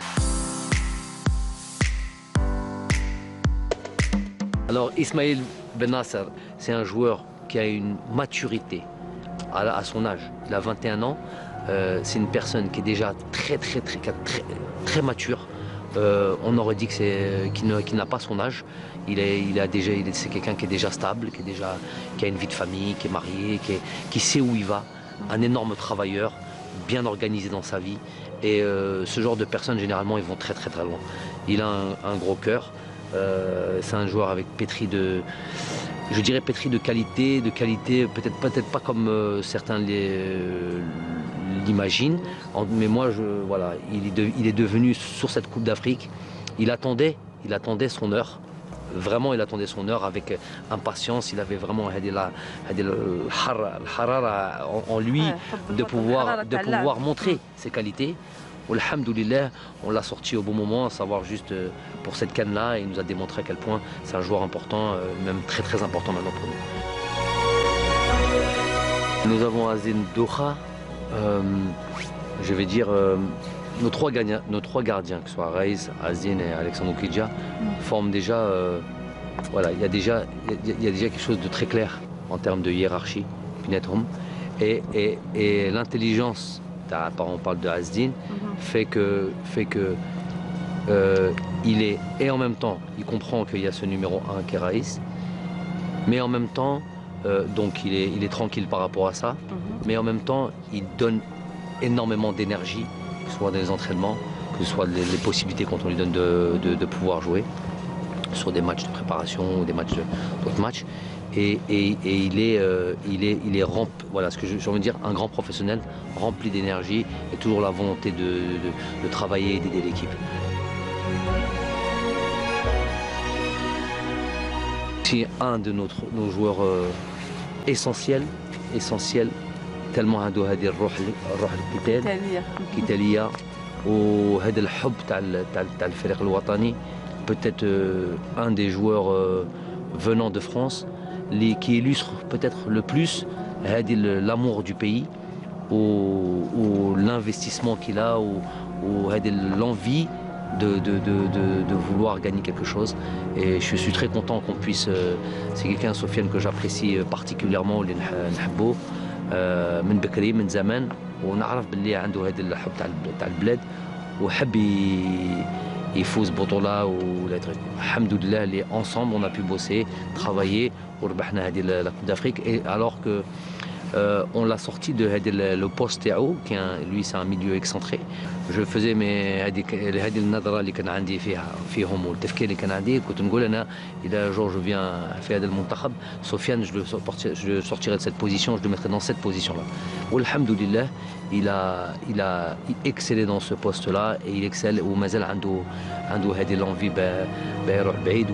Alors Ismaïl Ben Nasser, c'est un joueur qui a une maturité à, à son âge. Il a vingt et un ans. Euh, c'est une personne qui est déjà très très très très, très mature. Euh, on aurait dit que c'est qu'il n'a qu'il n'a pas son âge. Il est, il a déjà, il est, c'est quelqu'un qui est déjà stable, qui est déjà, qui a une vie de famille, qui est marié, qui, est, qui sait où il va. Un énorme travailleur, bien organisé dans sa vie. Et euh, ce genre de personnes généralement ils vont très très très loin. Il a un, un gros cœur. Euh, c'est un joueur avec pétri de, je dirais pétri de qualité, de qualité peut-être peut-être pas comme euh, certains les euh, l'imaginent, mais moi je voilà, il est, de, il est devenu sur cette Coupe d'Afrique, il attendait, il attendait son heure. Vraiment, il attendait son heure avec impatience. Il avait vraiment le harara en lui de pouvoir, de pouvoir montrer ses qualités. Alhamdoulilah, on l'a sorti au bon moment, à savoir juste pour cette canne-là. Il nous a démontré à quel point c'est un joueur important, même très très important maintenant pour nous. Nous avons Azin Doha, euh, je vais dire, euh, nos, trois gardiens, nos trois gardiens, que ce soit Reis, Azin et Alexandre Oukidja, forment déjà, euh, voilà, il y a déjà, il y a déjà quelque chose de très clair en termes de hiérarchie, et, et, et l'intelligence. On parle de Azdin, mm-hmm. fait que, fait que euh, il est, et en même temps, il comprend qu'il y a ce numéro un qui est Raïs, mais en même temps, euh, donc il est, il est tranquille par rapport à ça, mm-hmm. mais en même temps, il donne énormément d'énergie, que ce soit dans les entraînements que ce soit les, les possibilités quand on lui donne de, de, de pouvoir jouer sur des matchs de préparation ou des matchs d'autres matchs. Et, et, et il est, euh, il est, il est rempli, voilà ce que j'ai envie de dire, un grand professionnel, rempli d'énergie et toujours la volonté de, de, de travailler et d'aider l'équipe. C'est un de notre, nos joueurs euh, essentiels, essentiels, tellement عنده هذه الروح الروح القتال قتالية وهذا الحب تاع تاع تاع الفريق الوطني. Peut-être euh, un des joueurs euh, venant de France les, qui illustre peut-être le plus l'amour du pays ou, ou l'investissement qu'il a ou, ou l'envie de, de, de, de, de vouloir gagner quelque chose. Et je suis très content qu'on puisse... Euh, c'est quelqu'un, Sofiane, que j'apprécie particulièrement, اللي نحبه من بكري من زمان ونعرف باللي عنده هذا الحب تاع البلاد وحب يفوز بطولة ولا تغير. الحمد لله اللي ensemble on a pu bosser, travailler وربحنا هذه la Coupe d'Afrique et alors que euh, on l'a sorti de le poste تاعو qui lui c'est un milieu excentré. Je faisais mes هذيك هذه النظرة اللي كان عندي فيها فيهم والتفكير اللي كان عندي كنت نقول أنا إذا جور je viens في هذا المنتخب Sofiane je le je le sortirai de cette position, je le mettrai dans cette position là. والحمد لله il a il a excellé dans ce poste là et il excelle ومازال عنده عنده هذه l'envie بيروح بعيد.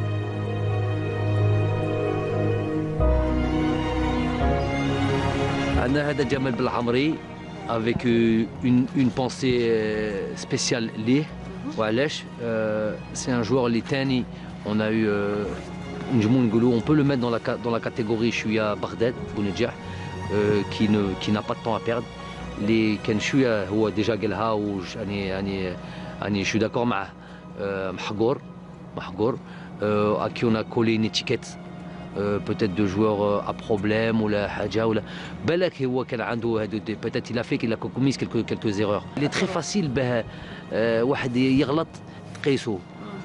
أنا هذا جمال بالعمري avec une, une pensée spéciale ليه وعلاش c'est un joueur اللي تاني on a eu نجمو نقولوا on peut le mettre dans la dans la catégorie شوية بغداد بونجاح qui ne qui n'a pas de temps à perdre اللي كان شوية هو ديجا قالها ويعني يعني يعني شو داكور معاه محقور محقور à qui on a collé une étiquette Euh, peut-être de joueurs euh, à problème ou la haja ou la بالك هو كان عنده هادو peut-être il a fait qu'il a commis quelques quelques erreurs. Il est très facile باه واحد يغلط تقيسو.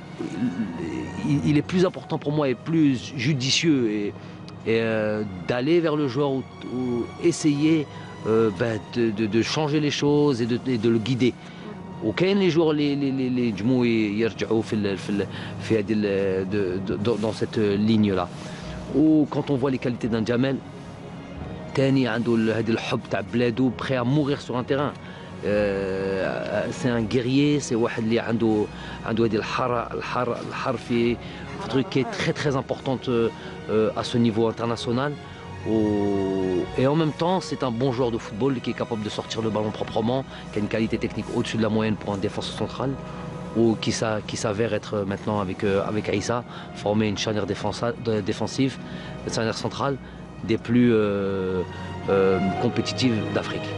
Il est plus important pour moi et plus judicieux et, et euh, d'aller vers le joueur ou, ou essayer euh, bah, de, de, de changer les choses et de, et de le guider. وكاين لي جوغ اللي اللي ينجموا يرجعوا في في في هذه dans cette ligne là. Ou quand on voit les qualités d'un Jamel, Tani عنده هذا الحب تاع بلاده prêt à mourir sur un terrain. Euh, c'est un guerrier, c'est واحد اللي عنده عنده هذه الحر الحر الحر في truc qui est très très importante euh, à ce niveau international. Ou, et en même temps, c'est un bon joueur de football qui est capable de sortir le ballon proprement, qui a une qualité technique au-dessus de la moyenne pour un défenseur central. Ou qui, qui s'avère être maintenant avec, euh, avec Aïssa, former une charnière défensive, une charnière centrale, des plus euh, euh, compétitives d'Afrique.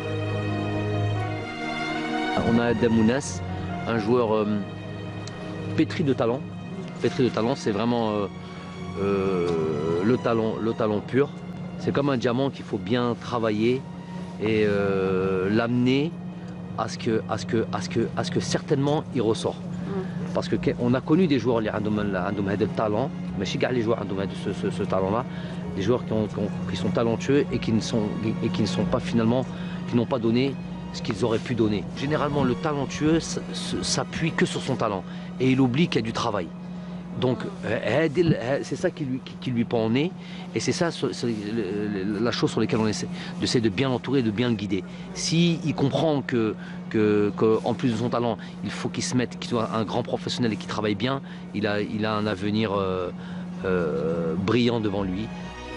On a Damounas, un joueur euh, pétri de talent. Pétri de talent, c'est vraiment euh, euh, le, talent, le talent pur. C'est comme un diamant qu'il faut bien travailler et euh, l'amener à ce que, à ce que, à ce que, à ce que certainement il ressort. Mm. Parce que on a connu des joueurs qui ont le talent, mais chez les joueurs qui ont ce, ce, ce talent-là, des joueurs qui, ont, qui, ont, qui sont talentueux et qui ne sont, et qui ne sont pas finalement, qui n'ont pas donné ce qu'ils auraient pu donner. Généralement, le talentueux s'appuie que sur son talent et il oublie qu'il y a du travail. Donc c'est ça qui lui, qui, qui lui pend au nez et c'est ça la chose sur laquelle on essaie, essaie de bien l'entourer, de bien le guider. S'il si comprend que, que, que en plus de son talent, il faut qu'il se mette, qu'il soit un grand professionnel et qu'il travaille bien, il a, il a un avenir euh, euh, brillant devant lui.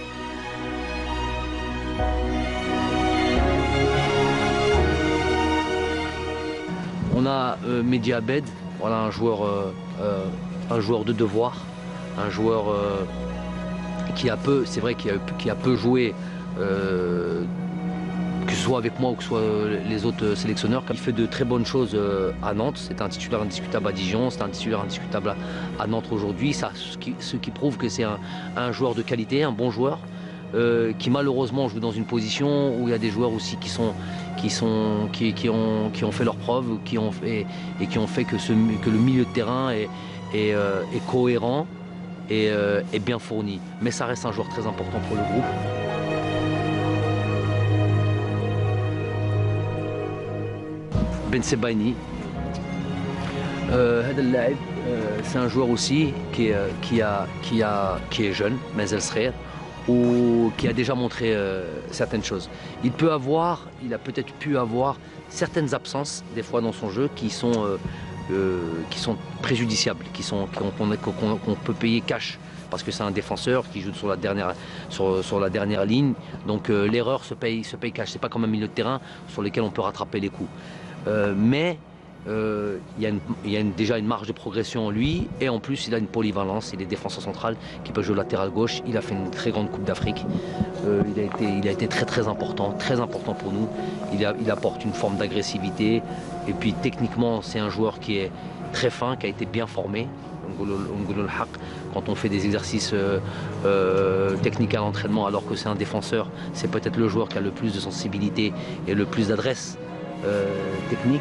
On a euh, Mehdi Abed, voilà un joueur euh, euh, un joueur de devoir, un joueur euh, qui a peu, c'est vrai qui a, qui a peu joué, euh, que ce soit avec moi ou que ce soit les autres sélectionneurs. Il fait de très bonnes choses euh, à Nantes, c'est un titulaire indiscutable à Dijon, c'est un titulaire indiscutable à, à Nantes aujourd'hui, ce qui, ce qui prouve que c'est un, un joueur de qualité, un bon joueur, euh, qui malheureusement joue dans une position où il y a des joueurs aussi qui sont qui sont qui, qui ont qui ont fait leurs preuves, qui ont fait et qui ont fait que ce que le milieu de terrain est Est, euh, est cohérent et euh, est bien fourni. Mais ça reste un joueur très important pour le groupe. Ben Sebaini, Euh, euh, c'est un joueur aussi qui est, qui a, qui a, qui est jeune, Mazel Srer, ou qui a déjà montré euh, certaines choses. Il peut avoir, il a peut-être pu avoir certaines absences des fois dans son jeu qui sont, euh, euh, qui sont préjudiciables, qui sont qu'on qu'on qu'on peut payer cash. Parce que c'est un défenseur qui joue sur la dernière, sur, sur la dernière ligne. Donc euh, l'erreur se paye, se paye cash. Ce n'est pas comme un milieu de terrain sur lequel on peut rattraper les coups. Euh, mais euh, il y a, une, il y a une, déjà une marge de progression en lui. Et en plus, il a une polyvalence. Il est défenseur central qui peut jouer latéral gauche. Il a fait une très grande Coupe d'Afrique. Euh, il, a été, il a été très très important, très important pour nous. Il, a, il apporte une forme d'agressivité. Et puis techniquement, c'est un joueur qui est très fin, qui a été bien formé. Quand on fait des exercices euh, euh, techniques à l'entraînement alors que c'est un défenseur, c'est peut-être le joueur qui a le plus de sensibilité et le plus d'adresse euh, technique.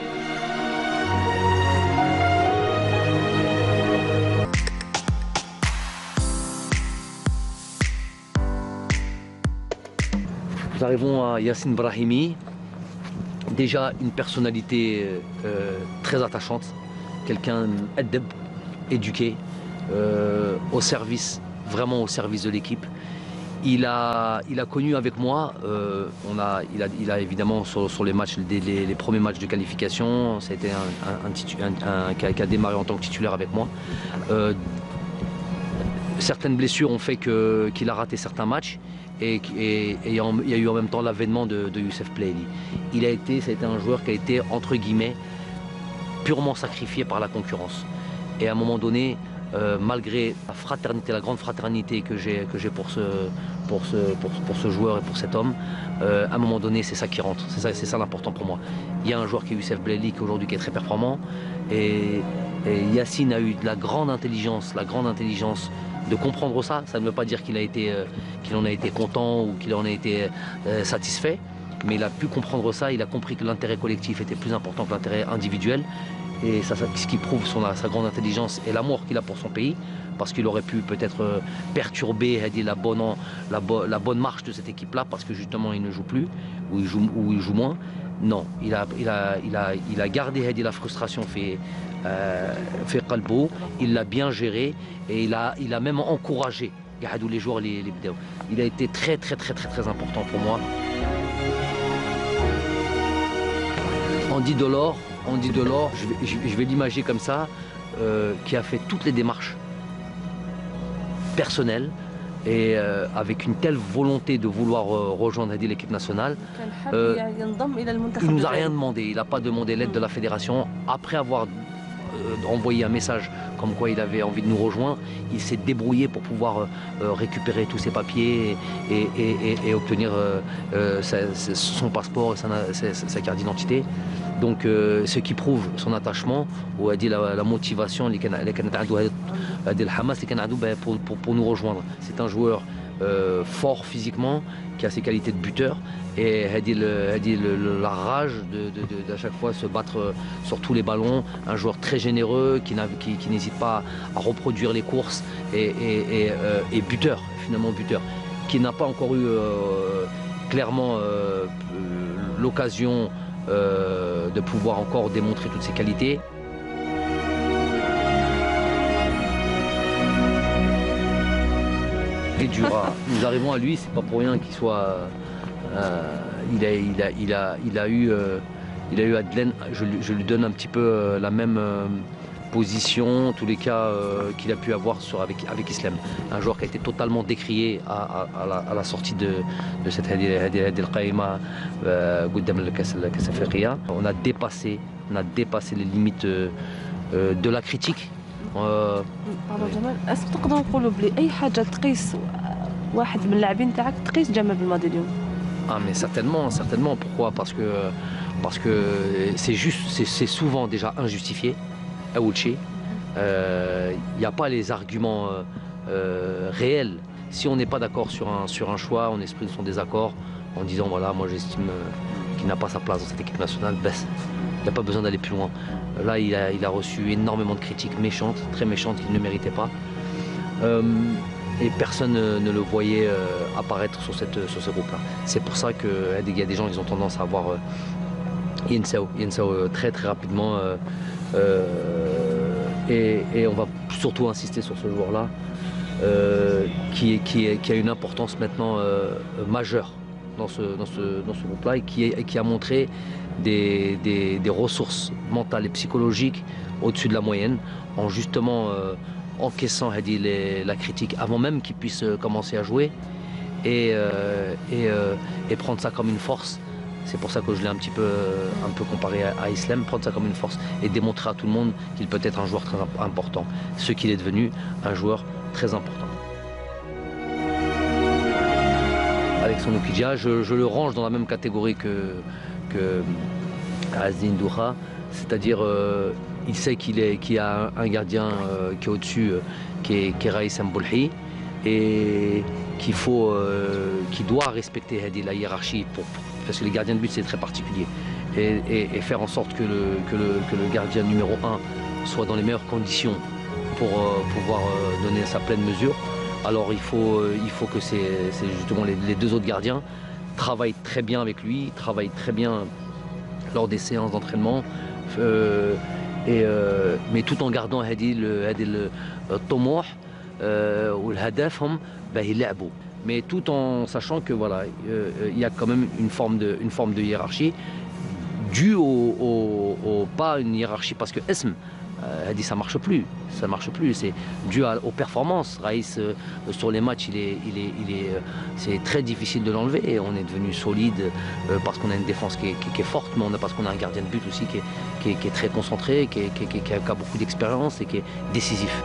Nous arrivons à Yassine Brahimi, déjà une personnalité euh, très attachante, quelqu'un adab, éduqué, euh, au service, vraiment au service de l'équipe. Il a, il a connu avec moi, euh, on a, il, a, il a évidemment sur, sur les matchs, les, les, les premiers matchs de qualification, ça a été un, un, un, un, un qui, a, qui a démarré en tant que titulaire avec moi. Euh, certaines blessures ont fait que, qu'il a raté certains matchs et, et, et il y a eu en même temps l'avènement de, de Youssef Blaili. Il a été, ça a été un joueur qui a été entre guillemets purement sacrifié par la concurrence. Et à un moment donné, euh, malgré la fraternité, la grande fraternité que j'ai que j'ai pour ce, pour, ce, pour, pour ce joueur et pour cet homme, euh, à un moment donné, c'est ça qui rentre. C'est ça, c'est ça l'important pour moi. Il y a un joueur qui est Youssef Blaili, qui aujourd'hui qui est très performant. Et, et Yassine a eu de la grande intelligence, la grande intelligence de comprendre ça. Ça ne veut pas dire qu'il a été, euh, qu'il en a été content ou qu'il en a été euh, satisfait. Mais il a pu comprendre ça. Il a compris que l'intérêt collectif était plus important que l'intérêt individuel. Et ça, ça, ce qui prouve son, sa grande intelligence et l'amour qu'il a pour son pays, parce qu'il aurait pu peut-être euh, perturber la bonne, la, bo la bonne marche de cette équipe-là, parce que justement il ne joue plus, ou il joue, ou il joue moins. Non, il a, il a, il a, il a gardé la frustration fait, euh, fait qalbo, il l'a bien géré et il a, il a même encouragé les joueurs, les, les vidéos. Il a été très très très très très important pour moi. Andy Delors, Andy Delors, je vais, je, je vais l'imager comme ça, euh, qui a fait toutes les démarches personnelles et euh, avec une telle volonté de vouloir euh, rejoindre l'équipe nationale. Euh, il ne nous a rien demandé, il n'a pas demandé l'aide de la fédération. Après avoir euh, envoyé un message comme quoi il avait envie de nous rejoindre, il s'est débrouillé pour pouvoir euh, récupérer tous ses papiers et, et, et, et obtenir euh, euh, sa, son passeport et sa, sa, sa carte d'identité. Donc euh, ce qui prouve son attachement ou a dit la, la motivation pour, pour, pour nous rejoindre. C'est un joueur euh, fort physiquement, qui a ses qualités de buteur et a dit, le, a dit le, le, la rage de, de, de, d'à chaque fois se battre sur tous les ballons. Un joueur très généreux qui, qui, qui n'hésite pas à reproduire les courses et, et, et, euh, et buteur, finalement buteur, qui n'a pas encore eu euh, clairement euh, l'occasion Euh, de pouvoir encore démontrer toutes ses qualités. Et Dura, nous arrivons à lui, c'est pas pour rien qu'il soit. Euh, il, a, il, a, il, a, il a eu, euh, il a eu Adlen. Je, je lui donne un petit peu euh, la même euh, position, en tous les cas euh, qu'il a pu avoir sur, avec, avec Islam. Un joueur qui a été totalement décrié à, à, à, la, à la sortie de, de cette Hadi al-Qaïma. On a dépassé, on a dépassé les limites euh, de la critique. Euh, Pardon Jamal, est-ce que تقدروا نقولوا بلي أي حاجة تقيس واحد من اللاعبين تاعك تقيس جمال بلماضي اليوم؟ Ah mais certainement, certainement. Pourquoi? Parce que parce que c'est juste, c'est souvent déjà injustifié. Il n'y a pas les arguments euh, euh, réels. Si on n'est pas d'accord sur un, sur un choix, on exprime son désaccord en disant voilà, moi j'estime euh, qu'il n'a pas sa place dans cette équipe nationale, baisse. Il n'y a pas besoin d'aller plus loin. Là, il a, il a reçu énormément de critiques méchantes, très méchantes, qu'il ne méritait pas. Euh, et personne ne, ne le voyait euh, apparaître sur, cette, sur ce groupe-là. C'est pour ça qu'il y a des gens qui ont tendance à avoir euh, Yensao, Yensao euh, très très rapidement. Euh, Euh, et, et on va surtout insister sur ce joueur-là, euh, qui, qui, qui a une importance maintenant euh, majeure dans ce, dans ce, dans ce groupe-là, et qui, qui a montré des, des, des ressources mentales et psychologiques au-dessus de la moyenne, en justement euh, encaissant les, la critique avant même qu'il puisse commencer à jouer, et, euh, et, euh, et prendre ça comme une force. C'est pour ça que je l'ai un petit peu, un peu comparé à, à Islam, prendre ça comme une force et démontrer à tout le monde qu'il peut être un joueur très important, ce qu'il est devenu, un joueur très important. Alexandre Oukidja, je, je le range dans la même catégorie que, que Azzedine Douha, c'est-à-dire euh, il sait qu'il est, qu'il y a un, un gardien euh, qui est au-dessus, euh, qui est, qui est Raïs Mboulhi, et qu'il faut, euh, qu'il doit respecter la hiérarchie, pour, parce que les gardiens de but c'est très particulier, et, et, et faire en sorte que le, que, le, que le gardien numéro un soit dans les meilleures conditions pour euh, pouvoir euh, donner sa pleine mesure. Alors il faut, euh, il faut que c'est justement les, les deux autres gardiens travaillent très bien avec lui, travaillent très bien lors des séances d'entraînement, euh, et, euh, mais tout en gardant le طموح ou le hadaf, mais tout en sachant que voilà, euh, il y a quand même une forme de, une forme de hiérarchie due au, au, au pas une hiérarchie parce que Esm, euh, elle dit ça marche plus, ça marche plus, c'est dû à, aux performances. Raïs euh, sur les matchs, il est, il est, il est, euh, c'est très difficile de l'enlever. On est devenu solide euh, parce qu'on a une défense qui est, qui, qui est forte, mais on a, parce qu'on a un gardien de but aussi qui est, qui est, qui est très concentré, qui, est, qui, qui, qui a beaucoup d'expérience et qui est décisif.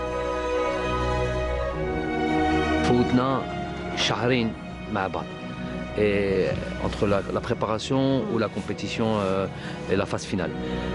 Foutna, Shahrin, Ma'abad. Et entre la, la préparation ou la compétition euh, et la phase finale.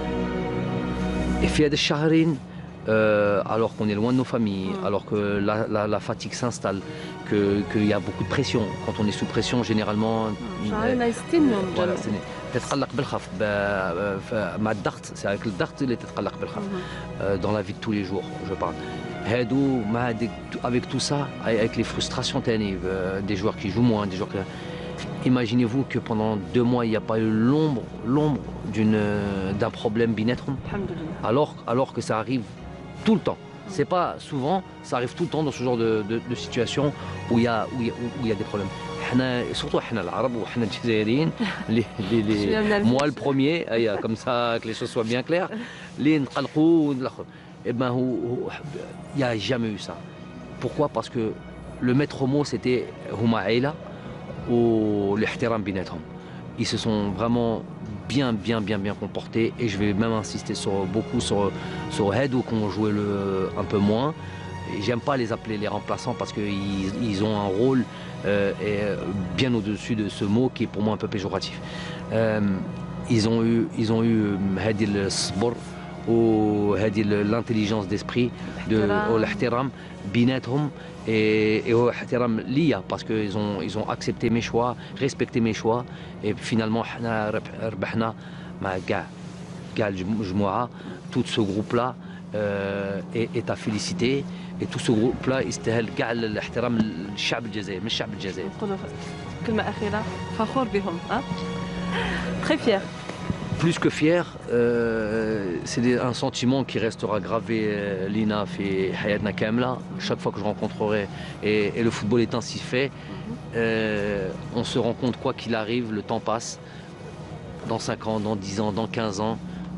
Et Fiad de Shahrin, euh, alors qu'on est loin de nos familles, mm. alors que la, la, la fatigue s'installe, qu'il y a beaucoup de pression. Quand on est sous pression, généralement. Voilà, تتقلق بالخف مع الضغط c'est avec le ضغط اللي تتقلق بالخف dans la vie de tous les jours je parle. هادو مع avec tout ça avec les frustrations des joueurs qui jouent moins, des joueurs qui... Imaginez-vous que pendant deux mois il n'y a pas eu l'ombre l'ombre d'une d'un problème بيناتهم, alors alors que ça arrive tout le temps. C'est pas souvent, ça arrive tout le temps dans ce genre de, de, de situation où il y a où il y a, où il y a des problèmes. Surtout les Arabes ou les Algériens, les, les, les, moi le premier, comme ça que les choses soient bien claires, les nqalqou, eh ben il n'y a jamais eu ça. Pourquoi? Parce que le maître mot c'était huma aïla ou l'ihtiram binathum. Ils se sont vraiment bien bien bien bien comportés, et je vais même insister sur beaucoup sur sur Hedou qu'on jouait le un peu moins. J'aime pas les appeler les remplaçants parce qu'ils ils ont un rôle euh, et bien au-dessus de ce mot qui est pour moi un peu péjoratif. Euh, ils ont eu ils ont eu Hadi le Sbor ou Hadi l'intelligence d'esprit de l'ihtiram binathum et au ihtiram liya, parce qu'ils ont ils ont accepté mes choix, respecté mes choix, et finalement حنا ربحنا مع كاع كاع الجموعة. Tout ce groupe là euh, est, est à féliciter, et tout ce groupe là يستاهل كاع الاحترام للشعب الجزائري من الشعب الجزائري. كلمة أخيرة. فخور بهم ها. Très fier. Plus que fier, euh, c'est un sentiment qui restera gravé, euh, Lina, fi hayatna kamla, chaque fois que je rencontrerai, et, et le football est ainsi fait, euh, on se rend compte quoi qu'il arrive, le temps passe, dans cinq ans, dans dix ans, dans quinze ans,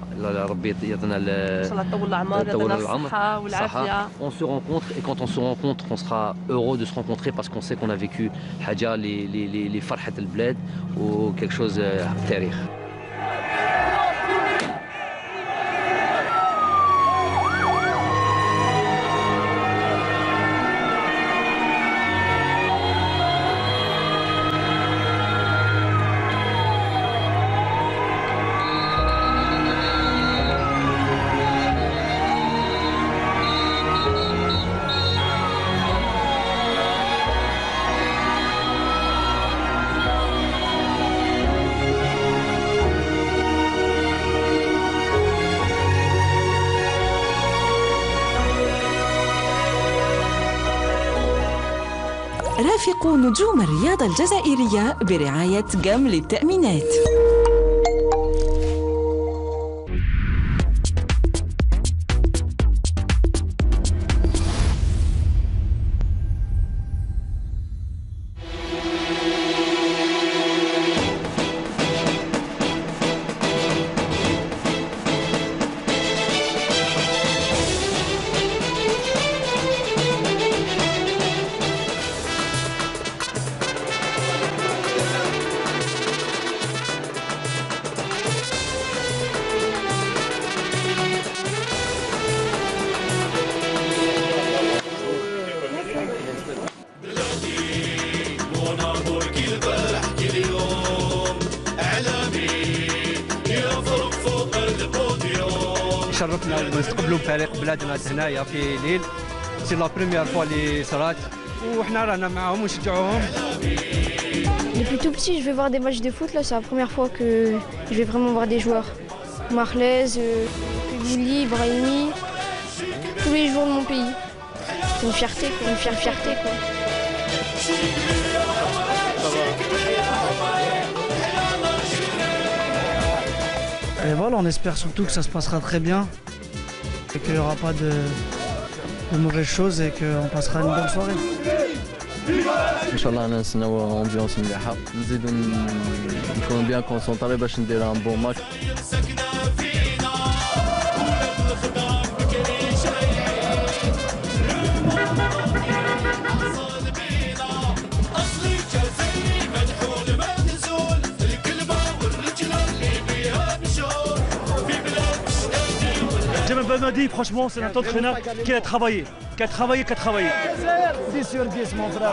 on se rencontre, et quand on se rencontre, on sera heureux de se rencontrer parce qu'on sait qu'on a vécu haja, les, les, les, les farhat al-bled ou quelque chose de tarikh. رافقوا نجوم الرياضة الجزائرية برعاية جام للتأمينات. تشرفنا ونستقبلوا فريق بلادنا هنايا في ليل. سي لا بروميير فوا اللي صرات وحنا رانا معاهم ونشجعوهم. Depuis tout petit, je vais voir des matchs de foot. Là, c'est la première fois que je vais vraiment voir des joueurs. Marlez, Gouli, Brahimi, tous les joueurs de mon pays. C'est une fierté, quoi. Une fière fierté, quoi. Et voilà, on espère surtout que ça se passera très bien et qu'il n'y aura pas de, de mauvaises choses et qu'on passera une bonne soirée. ان شاء الله انا نستناو امبيونس مليحه نزيدو نكونوا بيان كونسونطري باش نديرو ان بون ماتش. Jamel Belmadi, franchement, c'est un entraîneur qui a travaillé, qui a travaillé, qui a travaillé. dix sur dix, mon frère.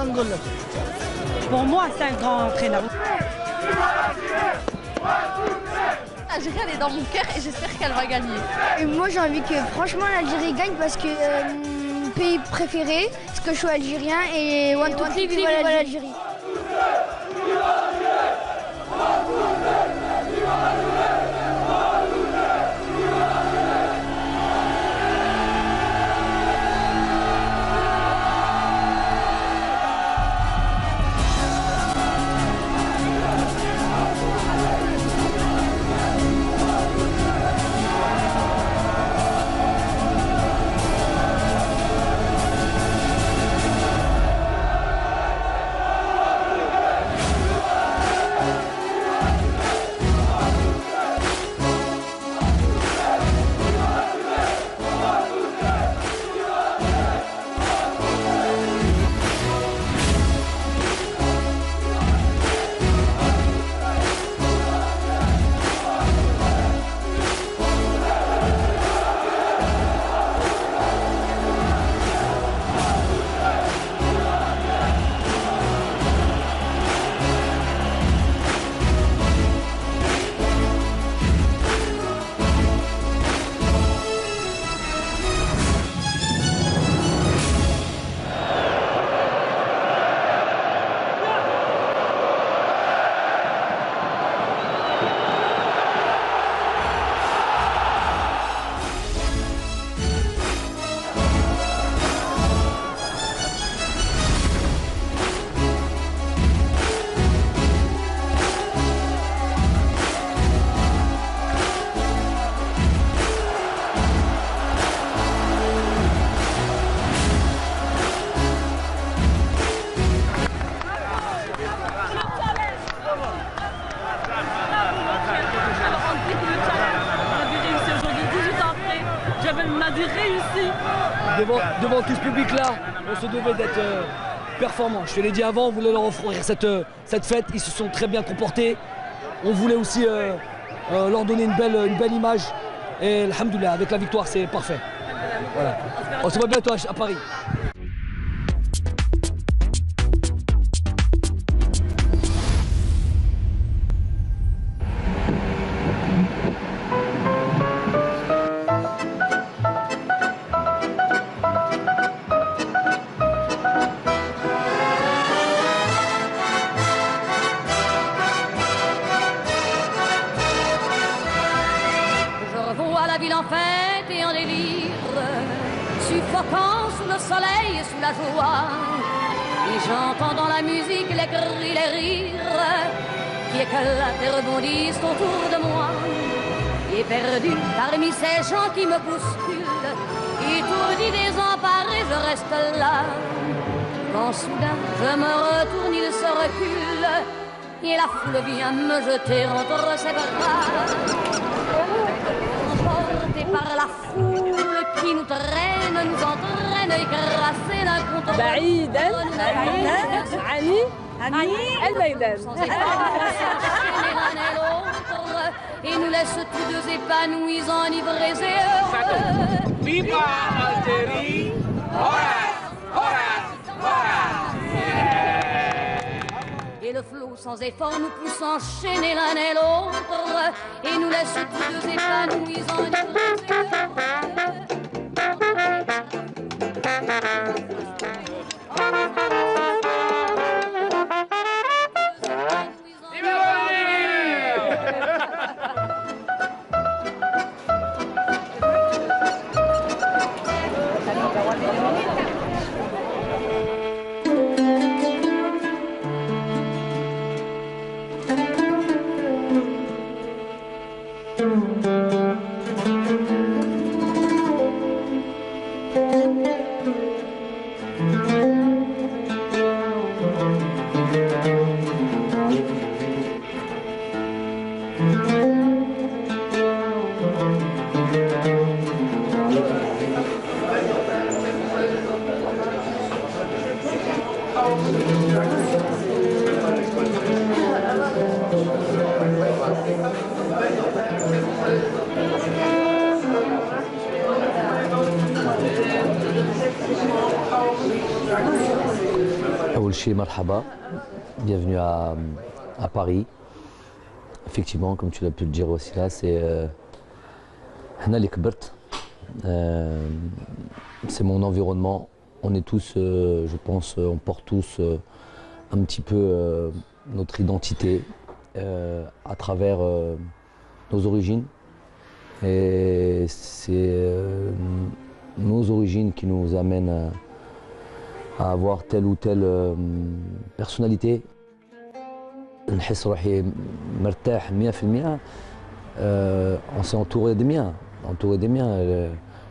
Pour moi, c'est un grand entraîneur. L'Algérie, elle est dans mon cœur et j'espère qu'elle va gagner. Et moi, j'ai envie que franchement l'Algérie gagne parce que euh, mon pays préféré, c'est que je suis algérien et one two three, vive l'Algérie. Devant, devant tout ce public-là, on se devait d'être euh, performant. Je te l'ai dit avant, on voulait leur offrir cette, euh, cette fête. Ils se sont très bien comportés. On voulait aussi euh, euh, leur donner une belle, une belle image. Et alhamdoulilah, avec la victoire, c'est parfait. Voilà. On se voit bientôt à, à Paris. En fête et en délire, suffocant sous le soleil et sous la joie. Et j'entends dans la musique les cris, les rires qui éclatent et rebondissent autour de moi. Et perdu parmi ces gens qui me bousculent, étourdi, désemparé, je reste là. Quand soudain je me retourne, il se recule et la foule vient me jeter entre ses bras. Emportés par la foule qui nous traîne, nous entraîne écrasés l'un contre l'autre. بعيدا عن عن الميدان. Et nous laisse tous deux épanouis, enivrés et heureux. Viva Algérie! Horas! Horas! Horas! Et le flot sans effort nous pousse enchaîner l'un et l'autre et nous laisse tous deux épanouis, enivrés et heureux. أول شيء مرحبا, bienvenue à, à Paris. Effectivement, comme tu l'as pu le dire aussi là, c'est euh, Hna li kbert. Euh, c'est mon environnement. On est tous, euh, je pense, on porte tous euh, un petit peu euh, notre identité euh, à travers euh, nos origines. Et c'est euh, nos origines qui nous amènent à, à avoir telle ou telle euh, personnalité. نحس روحي مرتاح مية في المية. On s'est entouré des miens, entouré des miens.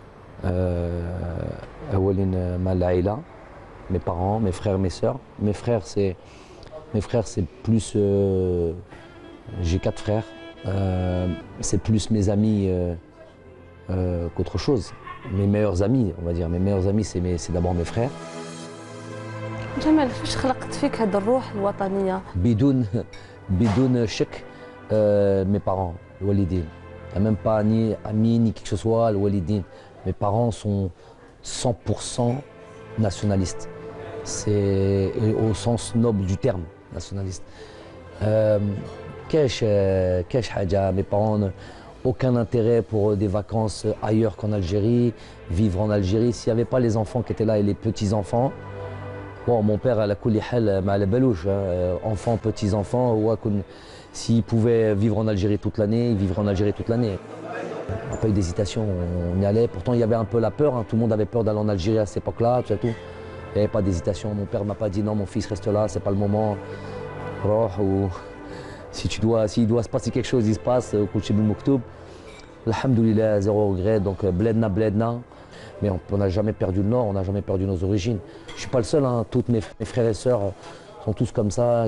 أولين مع العائلة, mes parents, mes frères, mes sœurs. Mes frères, c'est mes frères, c'est plus. Euh, j'ai quatre frères. Euh, c'est plus mes amis euh, euh, qu'autre chose. Mes meilleurs amis, on va dire. Mes meilleurs amis, c'est mes, c'est d'abord mes frères. جمال كيفاش خلقت فيك هذه الروح الوطنيه؟ بدون بدون شك euh, mes parents, الوالدين. Il n'y a même pas ni amis ni qui que ce soit, الوالدين. Mes parents sont cent pour cent nationalistes. C'est au sens noble du terme, nationaliste. Qu'est-ce qu'est-ce حاجة, mes parents n'ont aucun intérêt pour des vacances ailleurs qu'en Algérie, vivre en Algérie. S'il n'y avait pas les enfants qui étaient là et les petits-enfants, bon, mon père, à la kulli hal, ma la belouche, enfants, petits-enfants, s'il pouvait vivre en Algérie toute l'année, il vivrait en Algérie toute l'année. On n'a pas eu d'hésitation, on y allait. Pourtant, il y avait un peu la peur, hein. Tout le monde avait peur d'aller en Algérie à cette époque-là, tout ça, tout. Il n'y avait pas d'hésitation. Mon père ne m'a pas dit non, mon fils reste là, c'est pas le moment. Ou si tu dois, s'il doit se passer quelque chose, il se passe. Alhamdoulilah, zéro regret. Donc, bledna, bledna. Mais on n'a jamais perdu le Nord, on n'a jamais perdu nos origines. Je ne suis pas le seul, hein. Tous mes, mes frères et sœurs sont tous comme ça.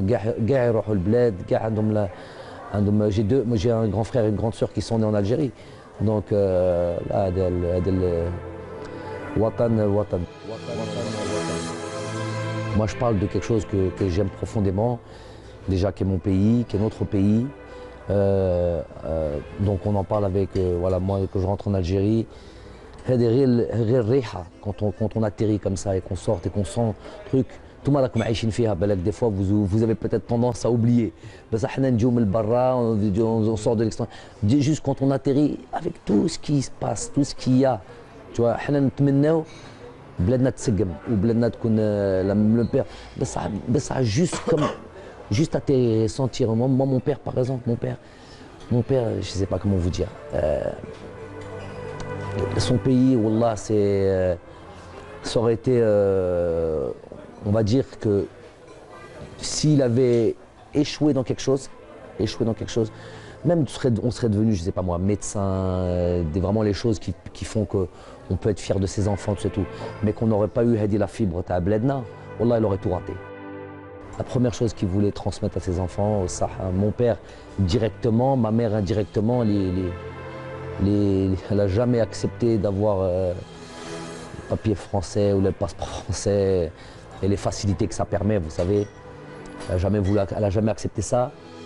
J'ai deux, moi j'ai un grand frère et une grande sœur qui sont nés en Algérie. Donc euh, là, Watan, Watan. Moi je parle de quelque chose que, que j'aime profondément, déjà qui est mon pays, qui est notre pays. Euh, euh, donc on en parle avec, euh, voilà, moi que je rentre en Algérie. Quand on, quand on atterrit comme ça et qu'on sort et qu'on sent le truc, tout le monde, des fois vous, vous avez peut-être tendance à oublier. On sort de l'extérieur. Juste quand on atterrit, avec tout ce qui se passe, tout ce qu'il y a, tu vois, juste comme juste atterrir et sentir. Moi, mon père, par exemple, mon père, mon père, je ne sais pas comment vous dire. Euh, son pays, wallah, c'est, euh, ça aurait été, euh, on va dire que s'il avait échoué dans quelque chose, échoué dans quelque chose, même on serait devenu, je ne sais pas moi, médecin, euh, des, vraiment les choses qui, qui font qu'on peut être fier de ses enfants, tout, tout. Mais qu'on n'aurait pas eu Hadi la fibre, ta bledna, wallah, il aurait tout raté. La première chose qu'il voulait transmettre à ses enfants, ça, mon père directement, ma mère indirectement, les, les Les, elle n'a jamais accepté d'avoir euh, le papier français ou le passeport français et les facilités que ça permet, vous savez. Elle n'a jamais, voulu, elle a jamais accepté ça.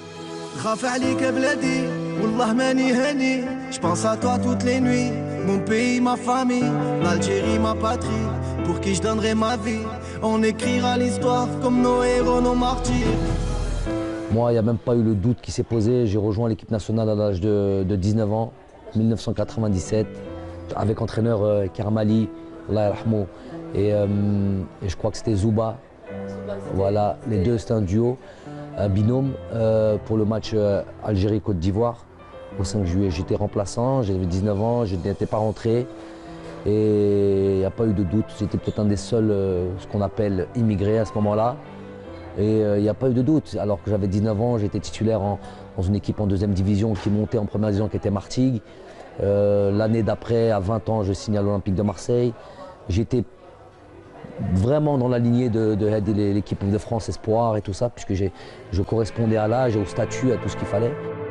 Je pense à toi toutes les nuits, mon pays, ma famille, l'Algérie, ma patrie, pour qui je donnerai ma vie. On écrira l'histoire comme nos héros, nos martyrs. Moi, il n'y a même pas eu le doute qui s'est posé. J'ai rejoint l'équipe nationale à l'âge de, de dix-neuf ans. mille neuf cent quatre-vingt-dix-sept, avec entraîneur euh, Karmali, Allah yarhamou, et, euh, et je crois que c'était Zouba. Voilà, les deux c'était un duo, un binôme euh, pour le match euh, Algérie-Côte d'Ivoire au cinq juillet. J'étais remplaçant, j'avais dix-neuf ans, je n'étais pas rentré et il n'y a pas eu de doute. J'étais peut-être un des seuls, euh, ce qu'on appelle immigrés à ce moment-là. Et il euh, n'y a pas eu de doute. Alors que j'avais dix-neuf ans, j'étais titulaire en, dans une équipe en deuxième division qui montait en première division qui était Martigues. Euh, L'année d'après, à vingt ans, je signe à l'Olympique de Marseille. J'étais vraiment dans la lignée de, de, de l'équipe de France Espoir et tout ça, puisque je correspondais à l'âge, au statut, à tout ce qu'il fallait.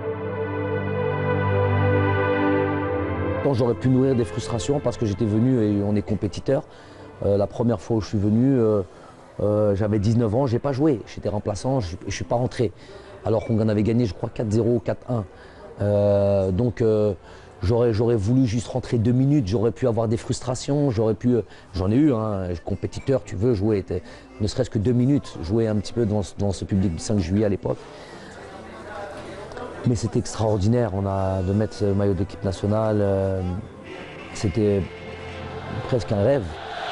Quand j'aurais pu nourrir des frustrations parce que j'étais venu et on est compétiteur. Euh, la première fois où je suis venu, euh, Euh, J'avais dix-neuf ans, j'ai pas joué. J'étais remplaçant, je ne suis pas rentré. Alors qu'on en avait gagné, je crois, quatre zéro, quatre un. Euh, donc, euh, j'aurais voulu juste rentrer deux minutes, j'aurais pu avoir des frustrations, j'aurais pu... J'en ai eu, hein, compétiteur, tu veux jouer, ne serait-ce que deux minutes, jouer un petit peu dans, dans ce public du cinq juillet à l'époque. Mais c'était extraordinaire, on a, de mettre le maillot d'équipe nationale, euh, c'était presque un rêve.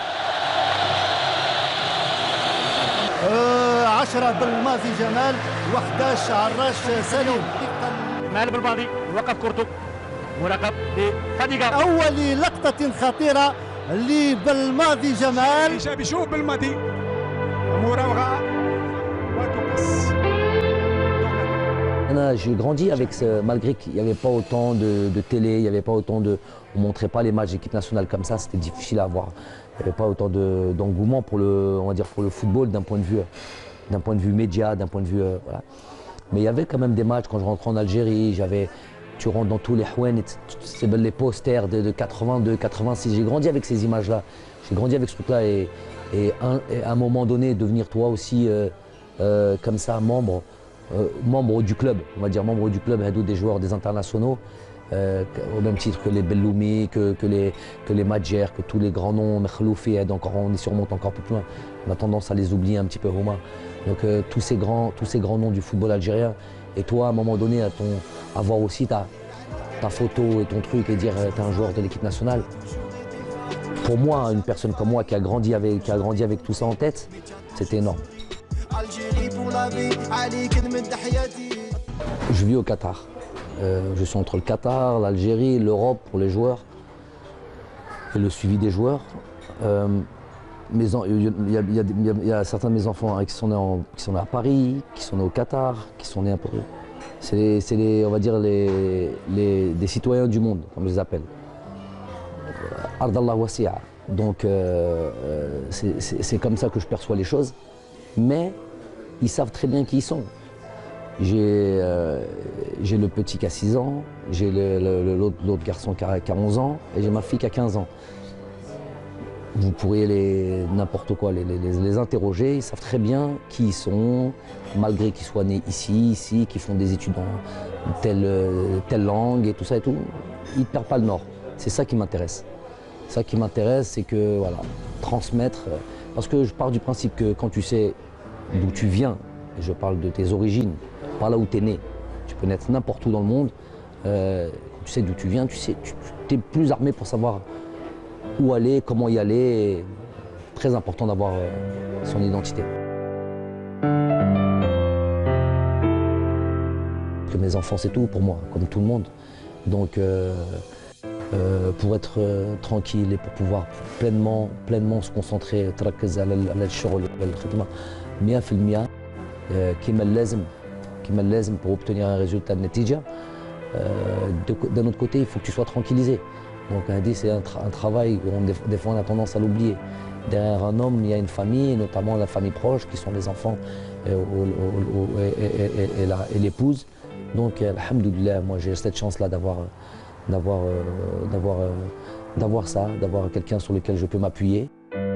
عشرة بالماضي جمال و11 عراش سليم. مال بالماضي وقف كورتو مراقب لخديجة. أول لقطة خطيرة لبالماضي جمال. إيجابي شوف بالماضي مراوغة وتقص. J'ai grandi avec ce, malgré qu'il n'y avait pas autant de, de télé, il n'y avait pas autant de, on ne montrait pas les matchs d'équipe nationale comme ça, c'était difficile à voir. Il n'y avait pas autant d'engouement pour le, on va dire pour le football d'un point de vue, d'un point de vue média, d'un point de vue, euh, voilà. Mais il y avait quand même des matchs quand je rentrais en Algérie, j'avais, tu rentres dans tous les houens, les posters de, de quatre-vingt-deux, quatre-vingt-six. J'ai grandi avec ces images-là, j'ai grandi avec ce truc-là et, et, un, et à un moment donné devenir toi aussi euh, euh, comme ça membre. Euh, membre du club, on va dire membre du club, des joueurs, des internationaux, euh, au même titre que les Belloumi, que, que les, que les Madjer, que tous les grands noms, Mekhloufi, encore, on y surmonte encore plus loin. On a tendance à les oublier un petit peu, Romain. Donc euh, tous, ces grands, tous ces grands noms du football algérien. Et toi, à un moment donné, à ton, avoir aussi ta, ta photo et ton truc et dire tu es un joueur de l'équipe nationale. Pour moi, une personne comme moi qui a grandi avec, qui a grandi avec tout ça en tête, c'était énorme. Je vis au Qatar. Euh, je suis entre le Qatar, l'Algérie, l'Europe pour les joueurs et le suivi des joueurs. Euh, mes il, y a, il, y a, il, y a, il y a certains de mes enfants hein, qui, sont nés en, qui sont nés à Paris, qui sont nés au Qatar, qui sont nés un peu. C'est les, les, on va dire les, les, des citoyens du monde, comme je les appelle. Ardallah Wasi'a. Donc euh, c'est comme ça que je perçois les choses. Mais ils savent très bien qui ils sont. J'ai euh, le petit qui a six ans, j'ai l'autre garçon qui a, qui a onze ans et j'ai ma fille qui a quinze ans. Vous pourriez les n'importe quoi les, les, les interroger, ils savent très bien qui ils sont, malgré qu'ils soient nés ici, ici, qu'ils font des études en telle, telle langue et tout ça et tout. Ils ne perdent pas le nord. C'est ça qui m'intéresse. Ça qui m'intéresse, c'est que voilà, transmettre. Parce que je pars du principe que quand tu sais d'où tu viens, et je parle de tes origines, pas là où tu es né. Tu peux naître n'importe où dans le monde. Euh, quand tu sais d'où tu viens, tu sais, tu es plus armé pour savoir où aller, comment y aller. Très important d'avoir euh, son identité. Que mes enfants, c'est tout pour moi, comme tout le monde. Donc, euh, euh, pour être euh, tranquille et pour pouvoir pleinement, pleinement se concentrer, مية في المية كما اللازم كما اللازم pour obtenir un résultat de natija. D'un autre côté, il faut que tu sois tranquillisé. Donc c'est un, tra un travail, on, des fois on a tendance à l'oublier. Derrière un homme, il y a une famille, et notamment la famille proche, qui sont les enfants et, et, et, et l'épouse. Donc alhamdoulilah, moi j'ai cette chance-là d'avoir d'avoir d'avoir d'avoir ça, d'avoir quelqu'un sur lequel je peux m'appuyer.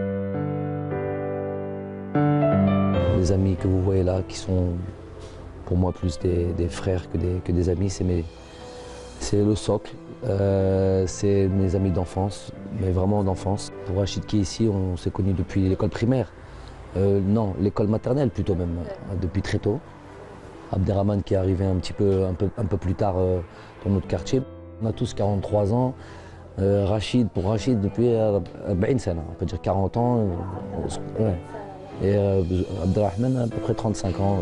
Les amis que vous voyez là, qui sont pour moi plus des, des frères que des, que des amis, c'est le socle, euh, c'est mes amis d'enfance, mais vraiment d'enfance. Pour Rachid qui est ici, on s'est connus depuis l'école primaire, euh, non, l'école maternelle plutôt même, depuis très tôt. Abderrahman qui est arrivé un petit peu, un peu, un peu plus tard euh, dans notre quartier. On a tous quarante-trois ans. Euh, Rachid, pour Rachid, depuis quarante sana, on peut dire quarante ans. Euh, ouais. Et euh, Abderrahman, à peu près trente-cinq ans.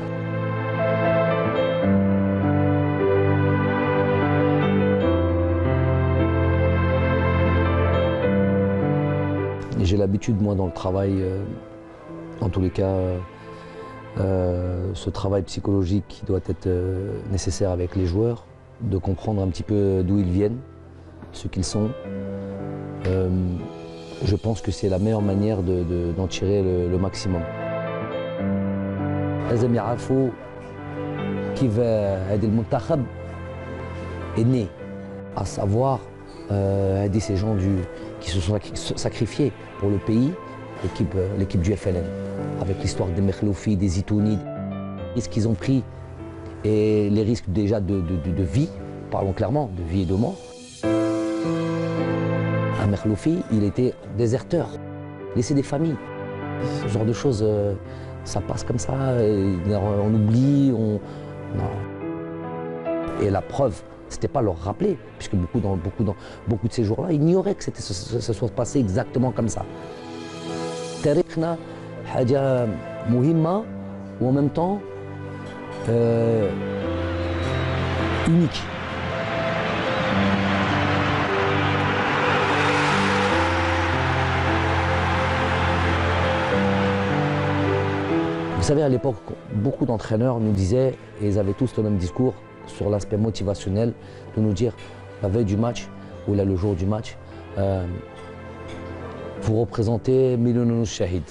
J'ai l'habitude, moi, dans le travail, euh, en tous les cas, euh, ce travail psychologique qui doit être euh, nécessaire avec les joueurs, de comprendre un petit peu d'où ils viennent, ce qu'ils sont. Euh, je pense que c'est la meilleure manière d'en de, de, tirer le, le maximum. لازم يعرفوا كيف هذا المنتخب est né, à savoir euh, aider ces gens du, qui se sont sacrifiés pour le pays, l'équipe euh, l'équipe du F L N, avec l'histoire des Mekhloufi, des Zitouni, les risques qu'ils ont pris et les risques déjà de, de, de, de vie, parlons clairement, de vie et de mort. Un Mekhloufi, il était déserteur, laissé des familles. Ce genre de choses, euh, ça passe comme ça, on oublie, on... Non. Et la preuve, c'était pas leur rappeler, puisque beaucoup, dans, beaucoup, dans, beaucoup de ces jours-là ignoraient que ça, ça soit passé exactement comme ça. Tarikhna, haja muhimma, ou en même temps euh, unique. Vous savez, à l'époque, beaucoup d'entraîneurs nous disaient, et ils avaient tous le même discours, sur l'aspect motivationnel, de nous dire la veille du match, ou là le jour du match, euh, vous représentez Milonounou Shahid.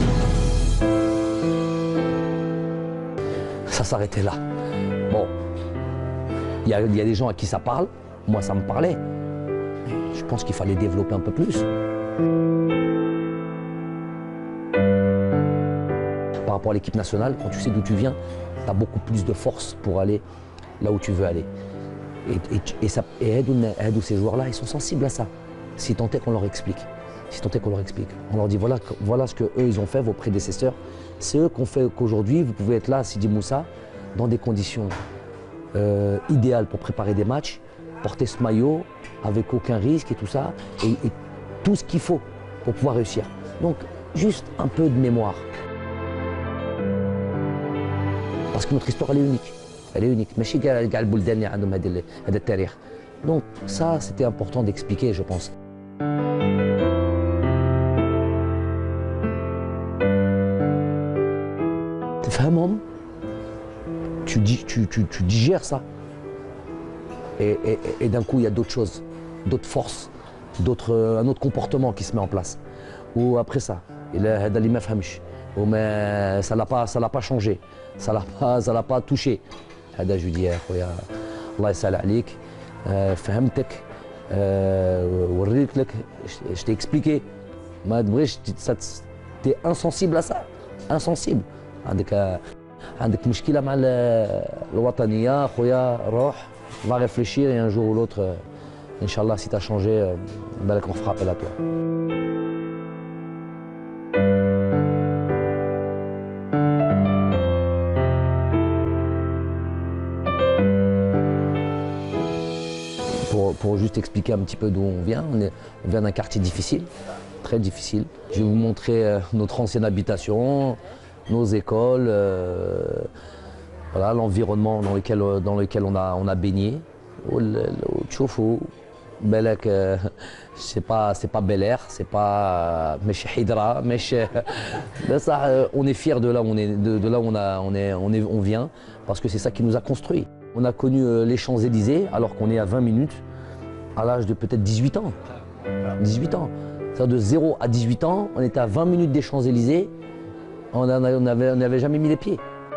Ça s'arrêtait là. Bon, il y, y a des gens à qui ça parle, moi ça me parlait. Je pense qu'il fallait développer un peu plus. Par rapport à l'équipe nationale, quand tu sais d'où tu viens, tu as beaucoup plus de force pour aller là où tu veux aller. Et, et, et, ça, et Aidou, Aidou, ces joueurs-là, ils sont sensibles à ça. Si tant est qu'on leur explique. Si tant est qu'on leur explique. On leur dit voilà, voilà ce qu'eux, ils ont fait, vos prédécesseurs. C'est eux qu'on fait qu'aujourd'hui, vous pouvez être là, Sidi Moussa, dans des conditions euh, idéales pour préparer des matchs, porter ce maillot avec aucun risque et tout ça, et, et tout ce qu'il faut pour pouvoir réussir. Donc, juste un peu de mémoire. Parce que notre histoire, elle est unique. Elle est unique. Donc ça, c'était important d'expliquer, je pense. Tu, tu, tu, tu digères ça. Et, et, et d'un coup, il y a d'autres choses, d'autres forces, d'autres, un autre comportement qui se met en place. Ou après ça, il a mais ça ne l'a pas, ça l'a pas changé, ça ne l'a pas, ça l'a pas touché. هذا جو دي يا خويا الله يسهل عليك فهمتك وريت لك je t'ai expliqué ما تبغيش t'es insensible à ça insensible عندك عندك مشكلة مع الوطنية خويا روح va réfléchir et un jour ou l'autre Inch'Allah si tu as changé بالك on fera appel à toi. Pour juste expliquer un petit peu d'où on vient, on, est, on vient d'un quartier difficile, très difficile. Je vais vous montrer euh, notre ancienne habitation, nos écoles, euh, voilà, l'environnement dans lequel, dans lequel on, a, on a baigné. C'est pas, c'est pas Bel Air, c'est pas Mesh Hydra, Mesh. On est fiers de là où on, est, de, de là où on, a, on, est, on, est, on vient, parce que c'est ça qui nous a construits. On a connu euh, les Champs-Élysées alors qu'on est à vingt minutes. À l'âge de peut-être dix-huit ans. dix-huit ans. C'est-à-dire de zéro à dix-huit ans, on était à vingt minutes des Champs-Élysées, on n'avait on avait jamais mis les pieds.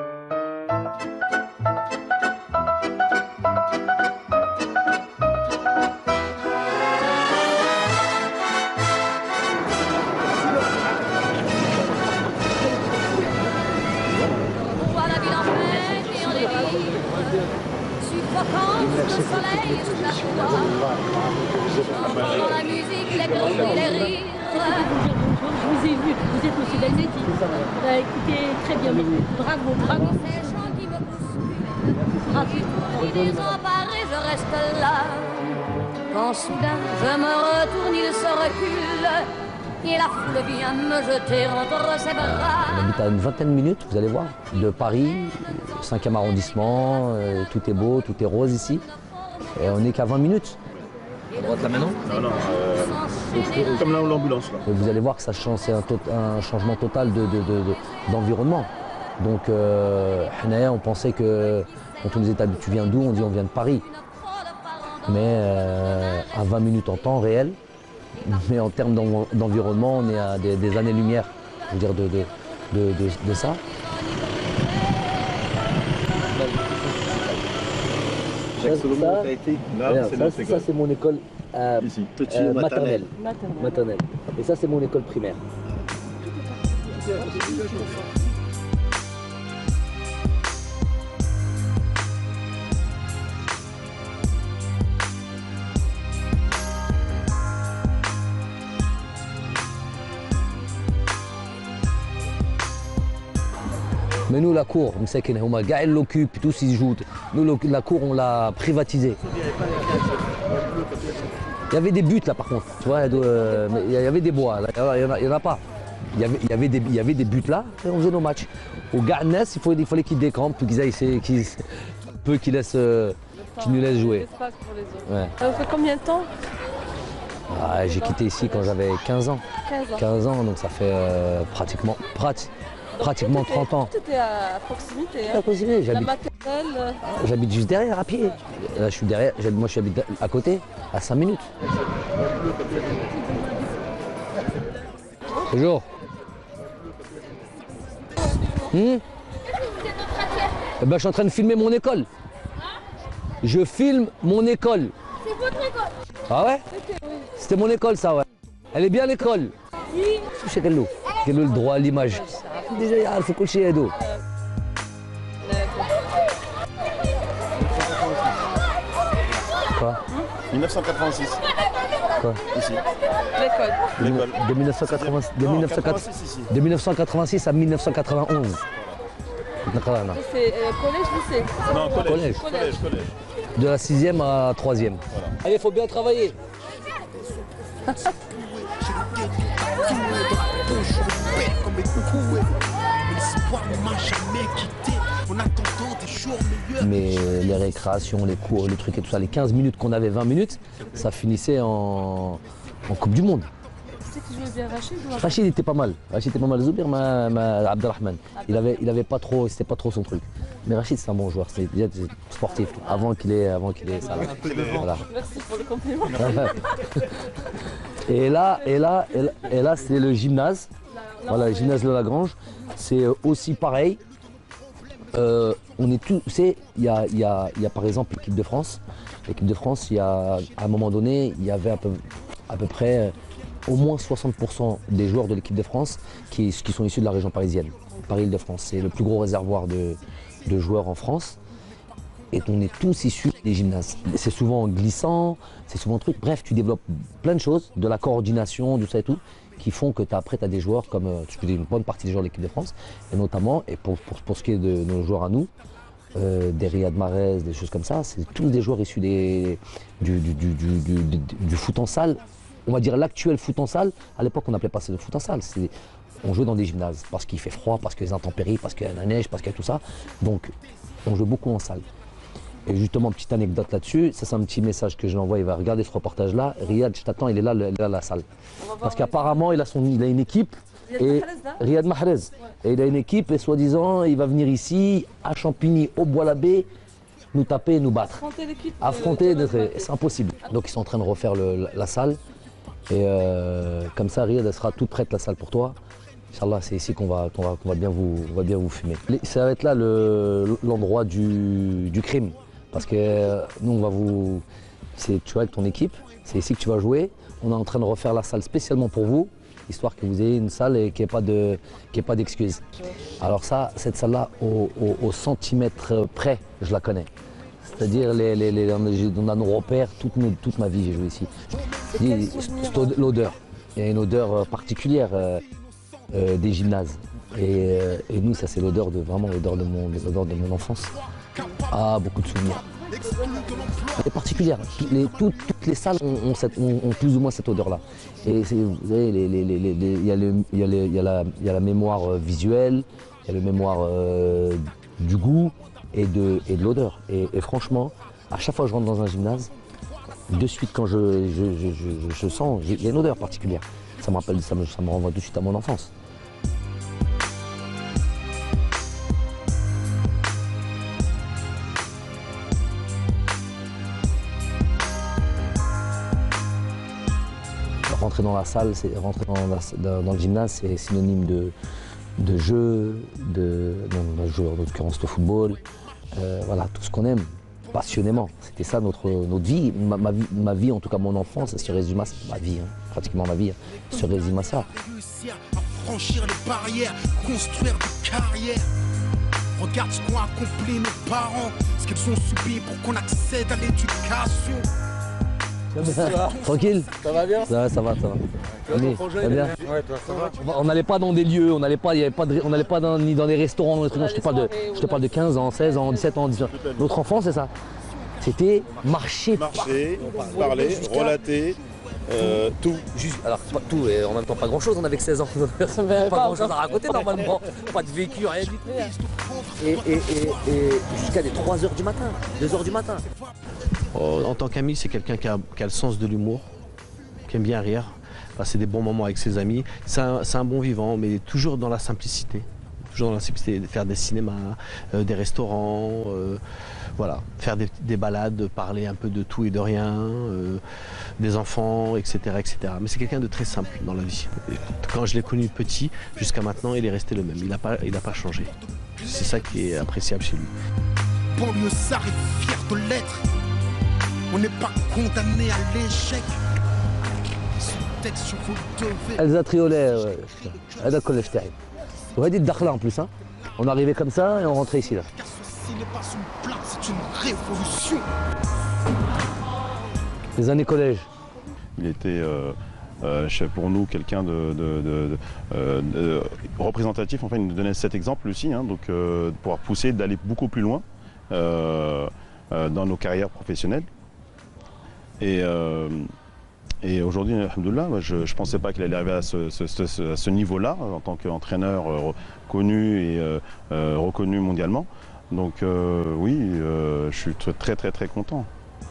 Dans la musique, les cris, les rires. Je vous ai vu, vous êtes monsieur Dagnetti. Bah, écoutez, très bien, bravo, bravo. Ces chants qui me bousculent. Bravo. Désemparé, je reste là. Quand soudain je me retourne, il se recule. Et la foule vient me jeter entre ses bras. On habite à une vingtaine de minutes, vous allez voir, de Paris, cinquième arrondissement, euh, tout est beau, tout est rose ici. Et on n'est qu'à vingt minutes. À droite là maintenant? Non, non, euh, comme là où l'ambulance là. Et vous allez voir que ça change, c'est un, un changement total de, de, de, de, d'environnement. Donc, euh, on pensait que, quand on nous disait tu viens d'où? On dit on vient de Paris. Mais euh, à vingt minutes en temps réel, mais en termes d'environnement, on est à des, des années-lumière, je veux dire, de, de, de, de, de ça. Ça, ça, ça, ça c'est mon école euh, Ici, euh, maternelle. maternelle. maternelle. Et ça c'est mon école primaire. Mais nous, la cour, elle l'occupe, tous ils jouent. Nous, la cour, on l'a privatisée. Il y avait des buts là par contre, tu vois, euh, mais il y avait des bois, là, il n'y en, en a pas. Il y avait, il y avait, des, il y avait des buts là, et on faisait nos matchs. Au Garnes, il, faut, il fallait qu'ils décampent, qu'ils aillent, qu'ils, peu qu'ils laissent, euh, qu'ils nous laissent jouer. Ouais. Ça vous fait combien de temps? Ah, j'ai quitté ici quand j'avais quinze ans. quinze ans. quinze ans, donc ça fait euh, pratiquement, prat, pratiquement trente ans. Tu étais à proximité. Hein. À proximité, j'habite. La maternelle. J'habite juste derrière, à pied. Là, je suis derrière, moi je suis habite à côté, à cinq minutes. Bonjour. Hmm eh ben, je suis en train de filmer mon école. Je filme mon école. C'est votre école? Ah ouais? C'était mon école, ça, ouais. Elle est bien l'école. Oui. Je sais quel lot. Quel le droit à l'image. Déjà, il faut coucher les dos. Quoi? mille neuf cent quatre-vingt-six. Quoi? Ici. L'école. L'école. De, mille neuf cent quatre-vingt-six, de, non, mille neuf cent quatre-vingt-six, ici. De mille neuf cent quatre-vingt-six à mille neuf cent quatre-vingt-onze. Voilà. C'est euh, collège, lycée? Non, collège. Collège. collège, collège. De la sixième à la troisième. Voilà. Allez, il faut bien travailler. Mais les récréations, les cours, les trucs et tout ça, les quinze minutes qu'on avait, vingt minutes, ça finissait en, en Coupe du Monde. Tu sais qui jouait bien Rachid ou Rachid était pas mal. Rachid était pas mal. Zoubir, ma, ma Abdelrahman. Il avait, il avait pas trop, c'était pas trop son truc. Mais Rachid c'est un bon joueur, c'est sportif. Avant qu'il ait, avant qu'il ait ça. Là. Voilà. Merci pour le compliment. Et là, et là, et là, et là c'est le gymnase. Voilà, le gymnase de Lagrange. C'est aussi pareil. Euh, on est tous, il y a, y, a, y a par exemple l'équipe de France. L'équipe de France, il y a, à un moment donné, il y avait à peu, à peu près au moins soixante pour cent des joueurs de l'équipe de France qui, qui sont issus de la région parisienne, Paris-Île-de-France. C'est le plus gros réservoir de, de joueurs en France. Et on est tous issus des gymnases. C'est souvent glissant, c'est souvent truc. Bref, tu développes plein de choses, de la coordination, du ça et tout, qui font que as, après tu as des joueurs comme, tu peux dire une bonne partie des joueurs de l'équipe de France, et notamment, et pour, pour, pour ce qui est de nos joueurs à nous, euh, des Riyad Mahrez, des choses comme ça, c'est tous des joueurs issus des, du, du, du, du, du, du foot en salle. On va dire l'actuel foot en salle. À l'époque, on n'appelait pas ça le foot en salle. On jouait dans des gymnases parce qu'il fait froid, parce qu'il y a des intempéries, parce qu'il y a la neige, parce qu'il y a tout ça. Donc, on joue beaucoup en salle. Et justement, petite anecdote là-dessus, ça c'est un petit message que je l'envoie, il va regarder ce reportage-là. Riyad, je t'attends, il est là, il est là à la salle. Parce qu'apparemment, il, il a une équipe. Et Riyad Mahrez. Et il a une équipe et soi-disant, il va venir ici, à Champigny, au Bois-l'Abbé, nous taper et nous battre. Affronter l'équipe. Affronter, c'est impossible. Donc ils sont en train de refaire le, la salle. Et euh, comme ça, Riyad, elle sera toute prête la salle pour toi. Inch'Allah, c'est ici qu'on va, qu'on va, qu'on va, bien vous, on va bien vous fumer. Ça va être là l'endroit le, du, du crime. Parce que euh, nous, on va vous. Tu vois, avec ton équipe, c'est ici que tu vas jouer. On est en train de refaire la salle spécialement pour vous, histoire que vous ayez une salle et qu'il n'y ait pas d'excuses. Alors, ça, cette salle-là, au, au, au centimètre près, je la connais. C'est-à-dire, les, les, les, on a nos repères, toute, nos, toute ma vie, j'ai joué ici. L'odeur. Il y a une odeur particulière euh, euh, des gymnases. Et, euh, et nous, ça, c'est l'odeur de vraiment l'odeur de mon, l'odeur de mon enfance. Ah, beaucoup de souvenirs. Elle est particulière. Les, tout, toutes les salles ont, ont, cette, ont, ont plus ou moins cette odeur-là. Et vous savez, il y, y, y, y a la mémoire visuelle, il y a la mémoire euh, du goût et de, et de l'odeur. Et, et franchement, à chaque fois que je rentre dans un gymnase, de suite quand je, je, je, je, je sens, il y a une odeur particulière. Ça me rappelle, ça me, ça me renvoie tout de suite à mon enfance. Rentrer dans la salle, rentrer dans, la, dans le gymnase, c'est synonyme de, de jeu, de, de jeu, en l'occurrence de football, euh, voilà, tout ce qu'on aime, passionnément. C'était ça notre, notre vie. Ma, ma vie, ma vie, en tout cas mon enfance, se résume à ça, ma vie, hein, pratiquement ma vie, hein, se résume à ça. franchir les barrières, construire des carrières. Regarde ce qu'ont accompli nos parents, ce qu'ils ont subi pour qu'on accède à l'éducation. Tranquille? Ça va bien? Ça va, ça va, ça va. Tu vois ton projet? Ça va bien? Ouais, toi, ça va. On n'allait pas dans des lieux, on n'allait pas, il y avait pas de, on n'allait pas dans, ni dans des restaurants, dans des trucs. Non, je te parle de, je te parle de quinze ans, seize ans, dix-sept ans, dix-huit ans. Notre enfance, c'est ça. C'était marcher, marcher, parler, relater. Euh, tout. Juste, alors pas tout, et en même temps pas grand chose, on avait que seize ans. Pas, pas grand chose à raconter normalement, pas de vécu, rien du tout. Et, et, et, et jusqu'à des trois heures du matin, deux heures du matin. Oh, en tant qu'ami, c'est quelqu'un qui a, qui a le sens de l'humour, qui aime bien rire, passer des bons moments avec ses amis. C'est un, un bon vivant, mais toujours dans la simplicité. Toujours dans la simplicité, de faire des cinémas, euh, des restaurants, euh, voilà, faire des, des balades, parler un peu de tout et de rien, euh, des enfants, et cetera, et cetera. Mais c'est quelqu'un de très simple dans la vie. Et quand je l'ai connu petit, jusqu'à maintenant, il est resté le même. Il n'a pas, il n'a pas changé. C'est ça qui est appréciable chez lui. Banlieusard est fier de l'être. On n'est pas condamné à l'échec. Sous-texte, vous devez. Elsa Triolet, هذا كله تاعي. وهذه الدخله en plus, hein. On arrivait comme ça et on rentrait ici là. Ce n'est pas une plaque, c'est une révolution. Les années collège. Il était euh, euh, pour nous quelqu'un de, de, de, de, de représentatif. Enfin, il nous donnait cet exemple aussi, hein, donc euh, de pouvoir pousser, d'aller beaucoup plus loin euh, euh, dans nos carrières professionnelles. Et, euh, et aujourd'hui, alhamdoulilah, je ne pensais pas qu'il allait arriver à ce, ce, ce, ce niveau-là en tant qu'entraîneur euh, connu et euh, euh, reconnu mondialement. Donc euh, oui, euh, je suis très très très content.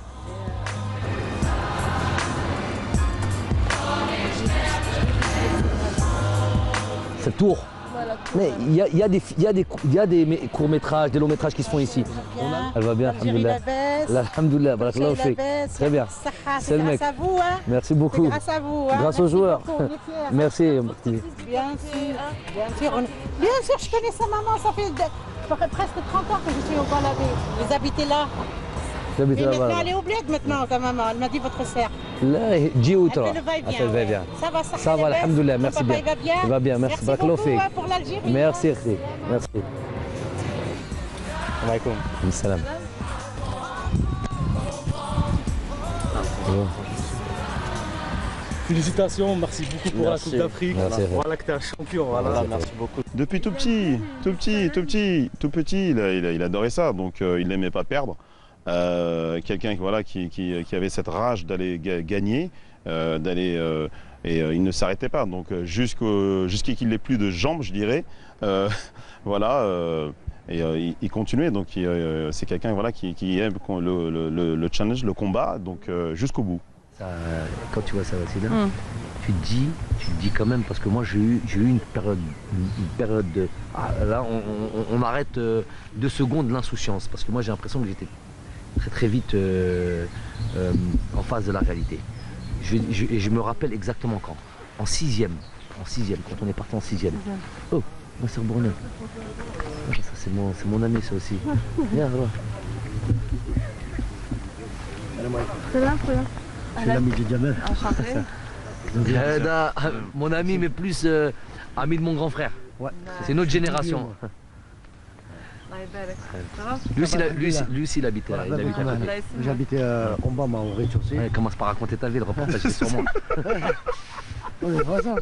Cette tour. Mais il y a, y a des, y a des, y a des courts-métrages, des longs-métrages qui se font ici. Elle va bien, alhamdoulilah. Alhamdoulilah, barakallahu fik. Très bien. C'est le mec. grâce à vous, hein. Merci beaucoup. Grâce à vous. Hein. Grâce aux joueurs. Merci. Bien sûr, bien sûr. On... Bien sûr, je connais sa maman. Ça fait de... presque trente ans que je suis au Balabé. Vous habitez là. J'habite là-bas. Maintenant, elle est au bled maintenant, ta maman. Elle m'a dit votre sœur. Là, Dji Outra. Elle fait le va-et-vient. Elle va bien. Ça va, ça, ça va, alhamdoulilah. Merci bien. Il va bien. Il va bien, merci. Merci beaucoup hein, pour l'Algérie. Merci, merci. Alaikum. Salam. Félicitations, merci beaucoup pour merci. la Coupe d'Afrique. Voilà que tu es un champion. Voilà. Voilà, merci beaucoup. Depuis tout petit, tout petit, tout petit, tout petit, il, il, il adorait ça, donc euh, il n'aimait pas perdre. Euh, Quelqu'un voilà, qui, qui, qui avait cette rage d'aller ga gagner, euh, d'aller euh, et euh, il ne s'arrêtait pas. Donc jusqu'au jusqu'à qu'il n'ait plus de jambes, je dirais. Euh, voilà. Euh, Et euh, il, il continuait, donc euh, c'est quelqu'un voilà, qui, qui aime le, le, le challenge, le combat, donc euh, jusqu'au bout. Ça, quand tu vois ça, Wassila, mm. tu te dis, tu te dis quand même, parce que moi j'ai eu, eu une période, une période de, ah, là on, on, on arrête euh, deux secondes l'insouciance, parce que moi j'ai l'impression que j'étais très très vite euh, euh, en face de la réalité. Je, je, et je me rappelle exactement quand, en sixième, en sixième, quand on est parti en sixième. Mm-hmm. Oh, ma sœur Bournet. Ça c'est mon, mon ami ça aussi. Viens, voilà. Salam, salam. Je suis l'ami de Jamel. Enchanté. Mon ami mais plus euh, ami de mon grand frère. Ouais. C'est notre génération. Lui aussi, lui, lui aussi il habitait là. J'habitais en bas, au rez-de-chaussée. Ouais, commence par raconter ta vie, le reportage c'est sur moi. On est voisins.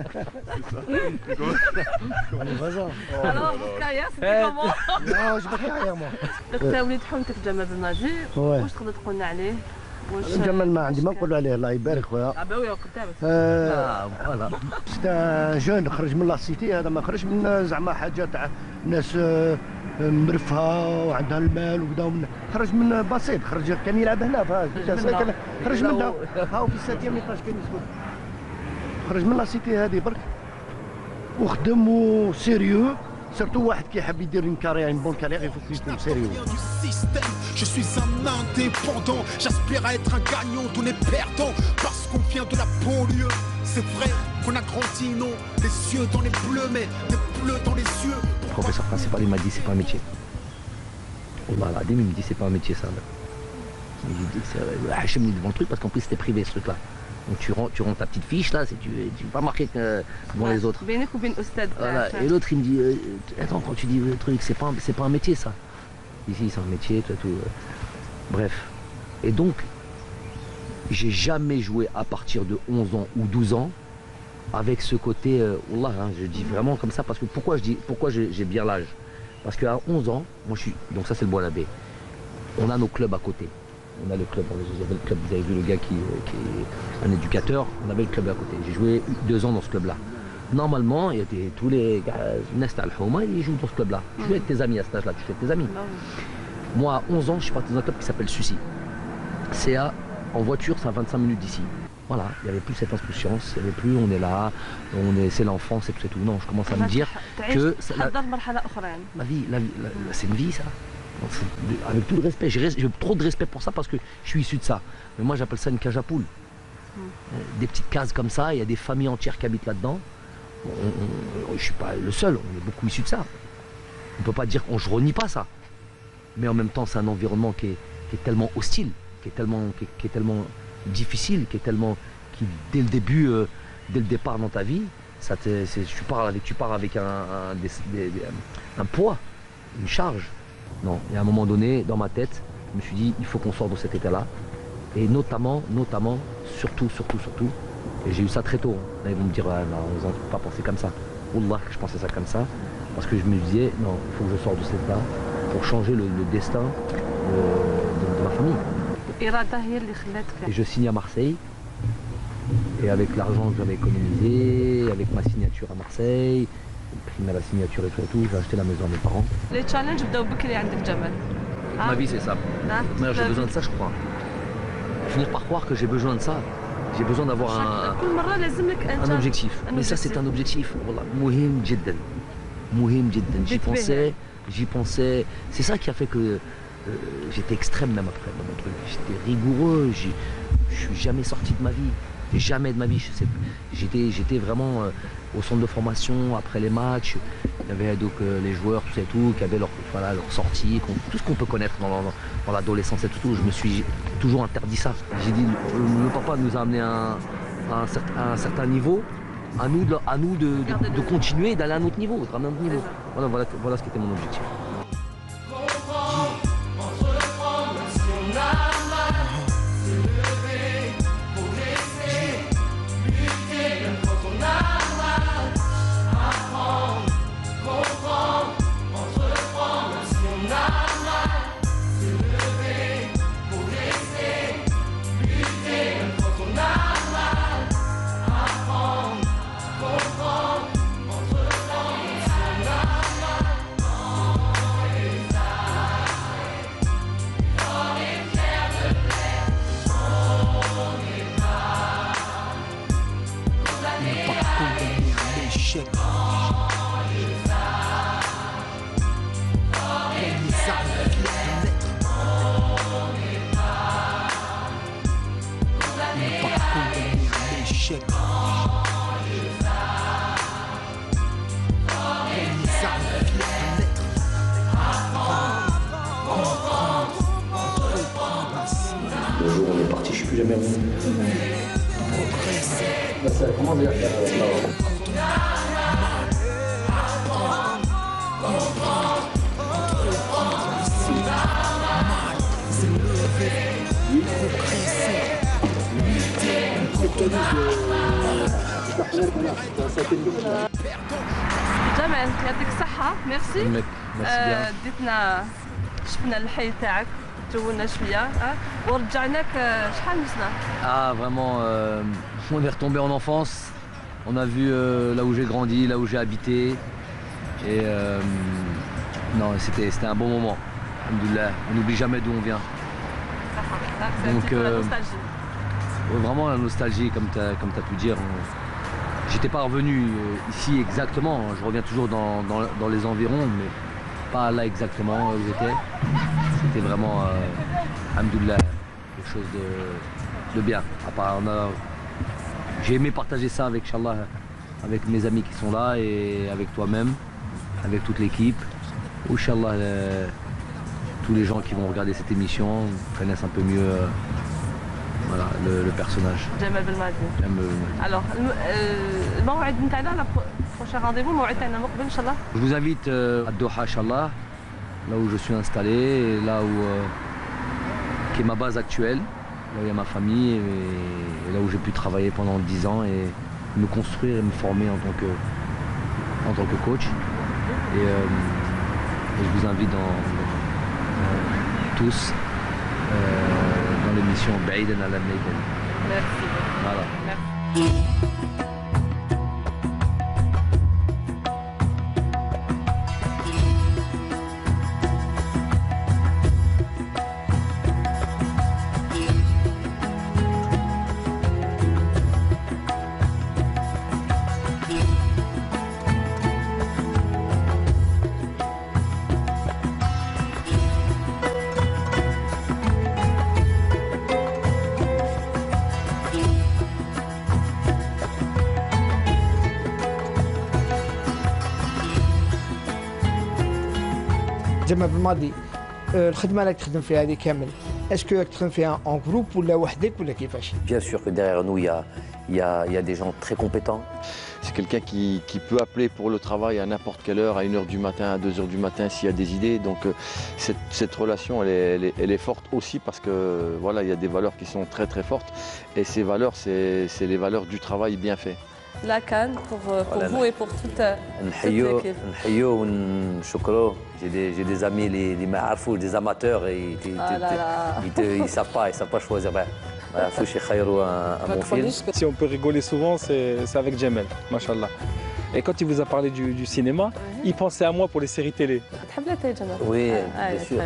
On est voisins. Alors, votre carrière, c'était comment? Non, j'ai pas de carrière moi. انت وليد حومتك جمال بلماجي واش تقدر تقول لنا عليه؟ جمال ما عندي ما نقول عليه الله يبارك خويا. اه با وي قدامك. اه فوالا. ستا جون خرج من لا سيتي هذا ما خرج من زعما حاجه تاع ناس مرفهه وعندها المال وكذا خرج من بسيط خرج كان يلعب هنا ساكن خرج منها هاو في الساتيام ايطاج كان يسكن خرج من لا سيتي هذه برك وخدم وسيريو سيرتو واحد كيحب يدير une carrière une bonne carrière il faut qu'il soit sérieux. Je suis un indépendant, j'aspire à être un gagnant, on est perdant parce qu'on vient de la banlieue. C'est vrai qu'on a grandi non, les yeux dans les bleus mais des bleus dans les yeux. Le professeur principal il m'a dit c'est pas un métier. Il m'a dit, il me dit c'est pas un métier ça. Il dit c'est Hachem il devant le truc parce qu'en plus c'était privé ce truc là. Donc tu rends, tu rends ta petite fiche là, tu ne vas pas marquer que devant les autres. Voilà. Et l'autre il me dit, euh, attends, quand tu dis le truc, c'est pas, c'est pas un métier ça. Ici c'est un métier, tout, tout. Bref. Et donc, j'ai jamais joué à partir de onze ans ou douze ans avec ce côté, euh, Wallah, hein, je dis vraiment comme ça, parce que pourquoi je dis, pourquoi j'ai bien l'âge? Parce qu'à onze ans, moi je suis, donc ça c'est le Bois-l'Abbé, on a nos clubs à côté. On a le club, j'avais le club, vous avez vu le gars qui, qui est un éducateur, on avait le club à côté. J'ai joué deux ans dans ce club-là. Normalement, il y a des, tous les gars, Nesta Al-Houma, ils jouent dans ce club-là. Tu joues avec tes amis à cet âge-là, tu joues avec tes amis. Moi, à onze ans, je suis parti dans un club qui s'appelle Sucy. C'est à, en voiture, c'est à vingt-cinq minutes d'ici. Voilà, il n'y avait plus cette insouciance, il n'y avait plus, on est là, on est, c'est l'enfance et tout, c'est tout. Non, je commence à me dire que la, la vie, la vie la, c'est une vie ça. Avec tout le respect, j'ai trop de respect pour ça parce que je suis issu de ça. Mais moi j'appelle ça une cage à poules. Mm. Des petites cases comme ça, il y a des familles entières qui habitent là-dedans. Je ne suis pas le seul, on est beaucoup issus de ça. On ne peut pas dire qu'on ne renie pas ça. Mais en même temps, c'est un environnement qui est, qui est tellement hostile, qui est tellement, qui est, qui est tellement difficile, qui est tellement, qui dès le début, euh, dès le départ dans ta vie, ça te, tu pars avec, tu pars avec un, un, des, des, un poids, une charge. Non, et à un moment donné, dans ma tête, je me suis dit, il faut qu'on sorte de cet état-là. Et notamment, notamment, surtout, surtout, surtout, et j'ai eu ça très tôt. Là, ils vont me dire, ah, non, on ne peut pas penser comme ça. Wallah, que je pensais ça comme ça. Parce que je me disais, non, il faut que je sorte de cet état pour changer le, le destin de, de, de ma famille. Et je signe à Marseille. Et avec l'argent que j'avais économisé, avec ma signature à Marseille, prime à la signature et tout et tout, j'ai acheté la maison à mes parents. Les challenges بداو بكري عندك جمال. Ma vie c'est ça. Mais j'ai besoin de ça je crois. Finir par croire que j'ai besoin de ça. J'ai besoin d'avoir un, un objectif. Mais ça c'est un objectif. Voilà. Mouhim jiddan. Mouhim jiddan. J'y pensais, j'y pensais. C'est ça qui a fait que euh, j'étais extrême même après dans mon truc. J'étais rigoureux. Je suis jamais sorti de ma vie. Jamais de ma vie. J'étais j'étais vraiment euh, au centre de formation après les matchs. Il y avait donc euh, les joueurs, tout ça et tout, qui avaient leur, voilà, leur sortie, tout ce qu'on peut connaître dans, dans, dans l'adolescence et tout, tout. Je me suis toujours interdit ça. J'ai dit, le, le papa nous a amené à un, à un, certain, à un certain niveau. À nous de, à nous de, de, de continuer, d'aller à un autre niveau, à un autre niveau. Voilà, voilà, voilà ce qui était mon objectif. Le jour où on est parti, je suis plus jamais revenu. Ça commence déjà à faire جمال يعطيك الصحة ميرسي ديتنا شفنا الحي تاعك تجولنا شوية ورجعناك شحال من سنة؟ Ah vraiment, euh, on est retombé en enfance, on a vu euh, là où j'ai grandi, là où j'ai habité et euh, non c'était un bon moment, alhamdoulilah, on n'oublie jamais d'où on vient. Donc euh, vraiment la nostalgie comme tu as, comme tu as pu dire. J'étais pas revenu ici exactement, je reviens toujours dans, dans, dans les environs, mais pas là exactement où j'étais. C'était vraiment, euh, alhamdoulilah, quelque chose de, de bien. J'ai aimé partager ça avec Inch'Allah, avec mes amis qui sont là et avec toi-même, avec toute l'équipe. Inch'Allah, euh, tous les gens qui vont regarder cette émission connaissent un peu mieux euh, voilà, le, le personnage. Jamal Belmadi. Jamal Belmadi. Alors, الموعد نتاعنا لا prochain rendez-vous الموعد تاعنا مقبل إن شاء الله. Je vous invite euh, à Doha, Inch'Allah, là où je suis installé, et là où euh, qui est ma base actuelle, là où il y a ma famille, et, et là où j'ai pu travailler pendant dix ans et me construire et me former en tant que, en tant que coach. Et, euh, et je vous invite dans, dans, tous euh, dans l'émission Baïden à la Meyden. Merci. Voilà. Merci. جمال بالماضي الخدمه اللي تخدم فيها هذه كامل اسكو تخدم فيها en groupe ولا وحدك ولا كيفاش؟ Bien sûr que derrière nous il y a, il y a, il y a des gens très compétents. C'est quelqu'un qui, qui peut appeler pour le travail à n'importe quelle heure, à une heure du matin, à deux heures du matin s'il y a des idées. Donc euh, cette, cette relation elle est, elle, est, elle est forte aussi parce que voilà, il y a des valeurs qui sont très très fortes et ces valeurs c'est les valeurs du travail bien fait. La canne pour, pour vous et pour toute, toute l'équipe. نحيو ونشكرو. J'ai des, j'ai des amis, les, les معارفو, des amateurs, et ils ne ah savent pas, ils savent pas choisir. Ben, un bon film. Si on peut rigoler souvent, c'est avec Jamel, machallah. Et quand il vous a parlé du, du cinéma, il pensait à moi pour les séries télé. Oui, bien sûr.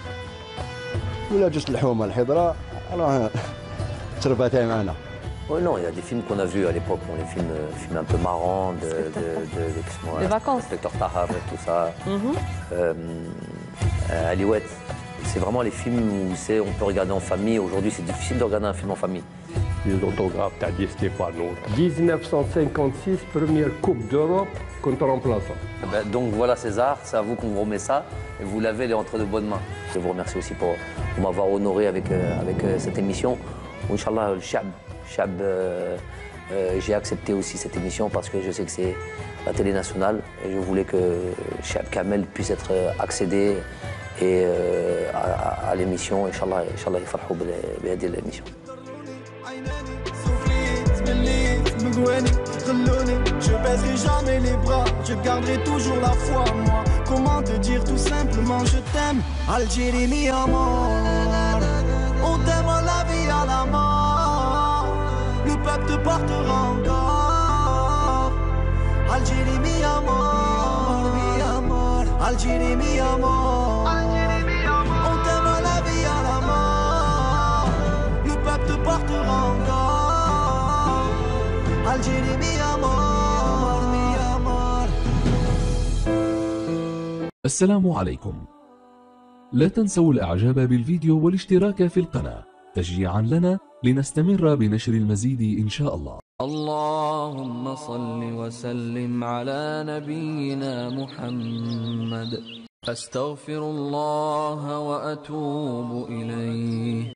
ولا جوج الحومه الحضره راه ترباتها معنا. Oh non, il y a des films qu'on a vus à l'époque, bon, les films, films un peu marrants, de, de, de, de, des vacances. Docteur Tahar et tout ça. Mm-hmm. euh, euh, Alouette, c'est vraiment les films où on peut regarder en famille. Aujourd'hui, c'est difficile de regarder un film en famille. Les autographes, t'as dit Stéphano. dix-neuf cent cinquante-six, première Coupe d'Europe contre remplaçant. Ben, donc voilà César, c'est à vous qu'on vous remet ça et vous l'avez, elle est entre de bonnes mains. Je vous remercie aussi pour, pour m'avoir honoré avec, euh, avec euh, cette émission. Inch'Allah, le Chab. Chab, euh, euh, j'ai accepté aussi cette émission parce que je sais que c'est la télé nationale et je voulais que Chab Kamel puisse être accédé et, euh, à, à l'émission. Inch'Allah, Inch'Allah, يفرحوا بهذه l'émission. Je baisserai jamais les bras, je garderai toujours la foi, moi. Comment te dire tout simplement je t'aime, Algérie mi amor. On t'aime à la vie à la mort. Le peuple te portera encore. Algérie mi amor, mi amor. Algérie mi amor. On t'aime à la vie à la mort. Le peuple te portera encore. Algérie mi amor, mi amor. السلام عليكم. لا تنسوا الاعجاب بالفيديو والاشتراك في القناة تشجيعا لنا لنستمر بنشر المزيد إن شاء الله. اللهم صل وسلم على نبينا محمد. أستغفر الله وأتوب إليه.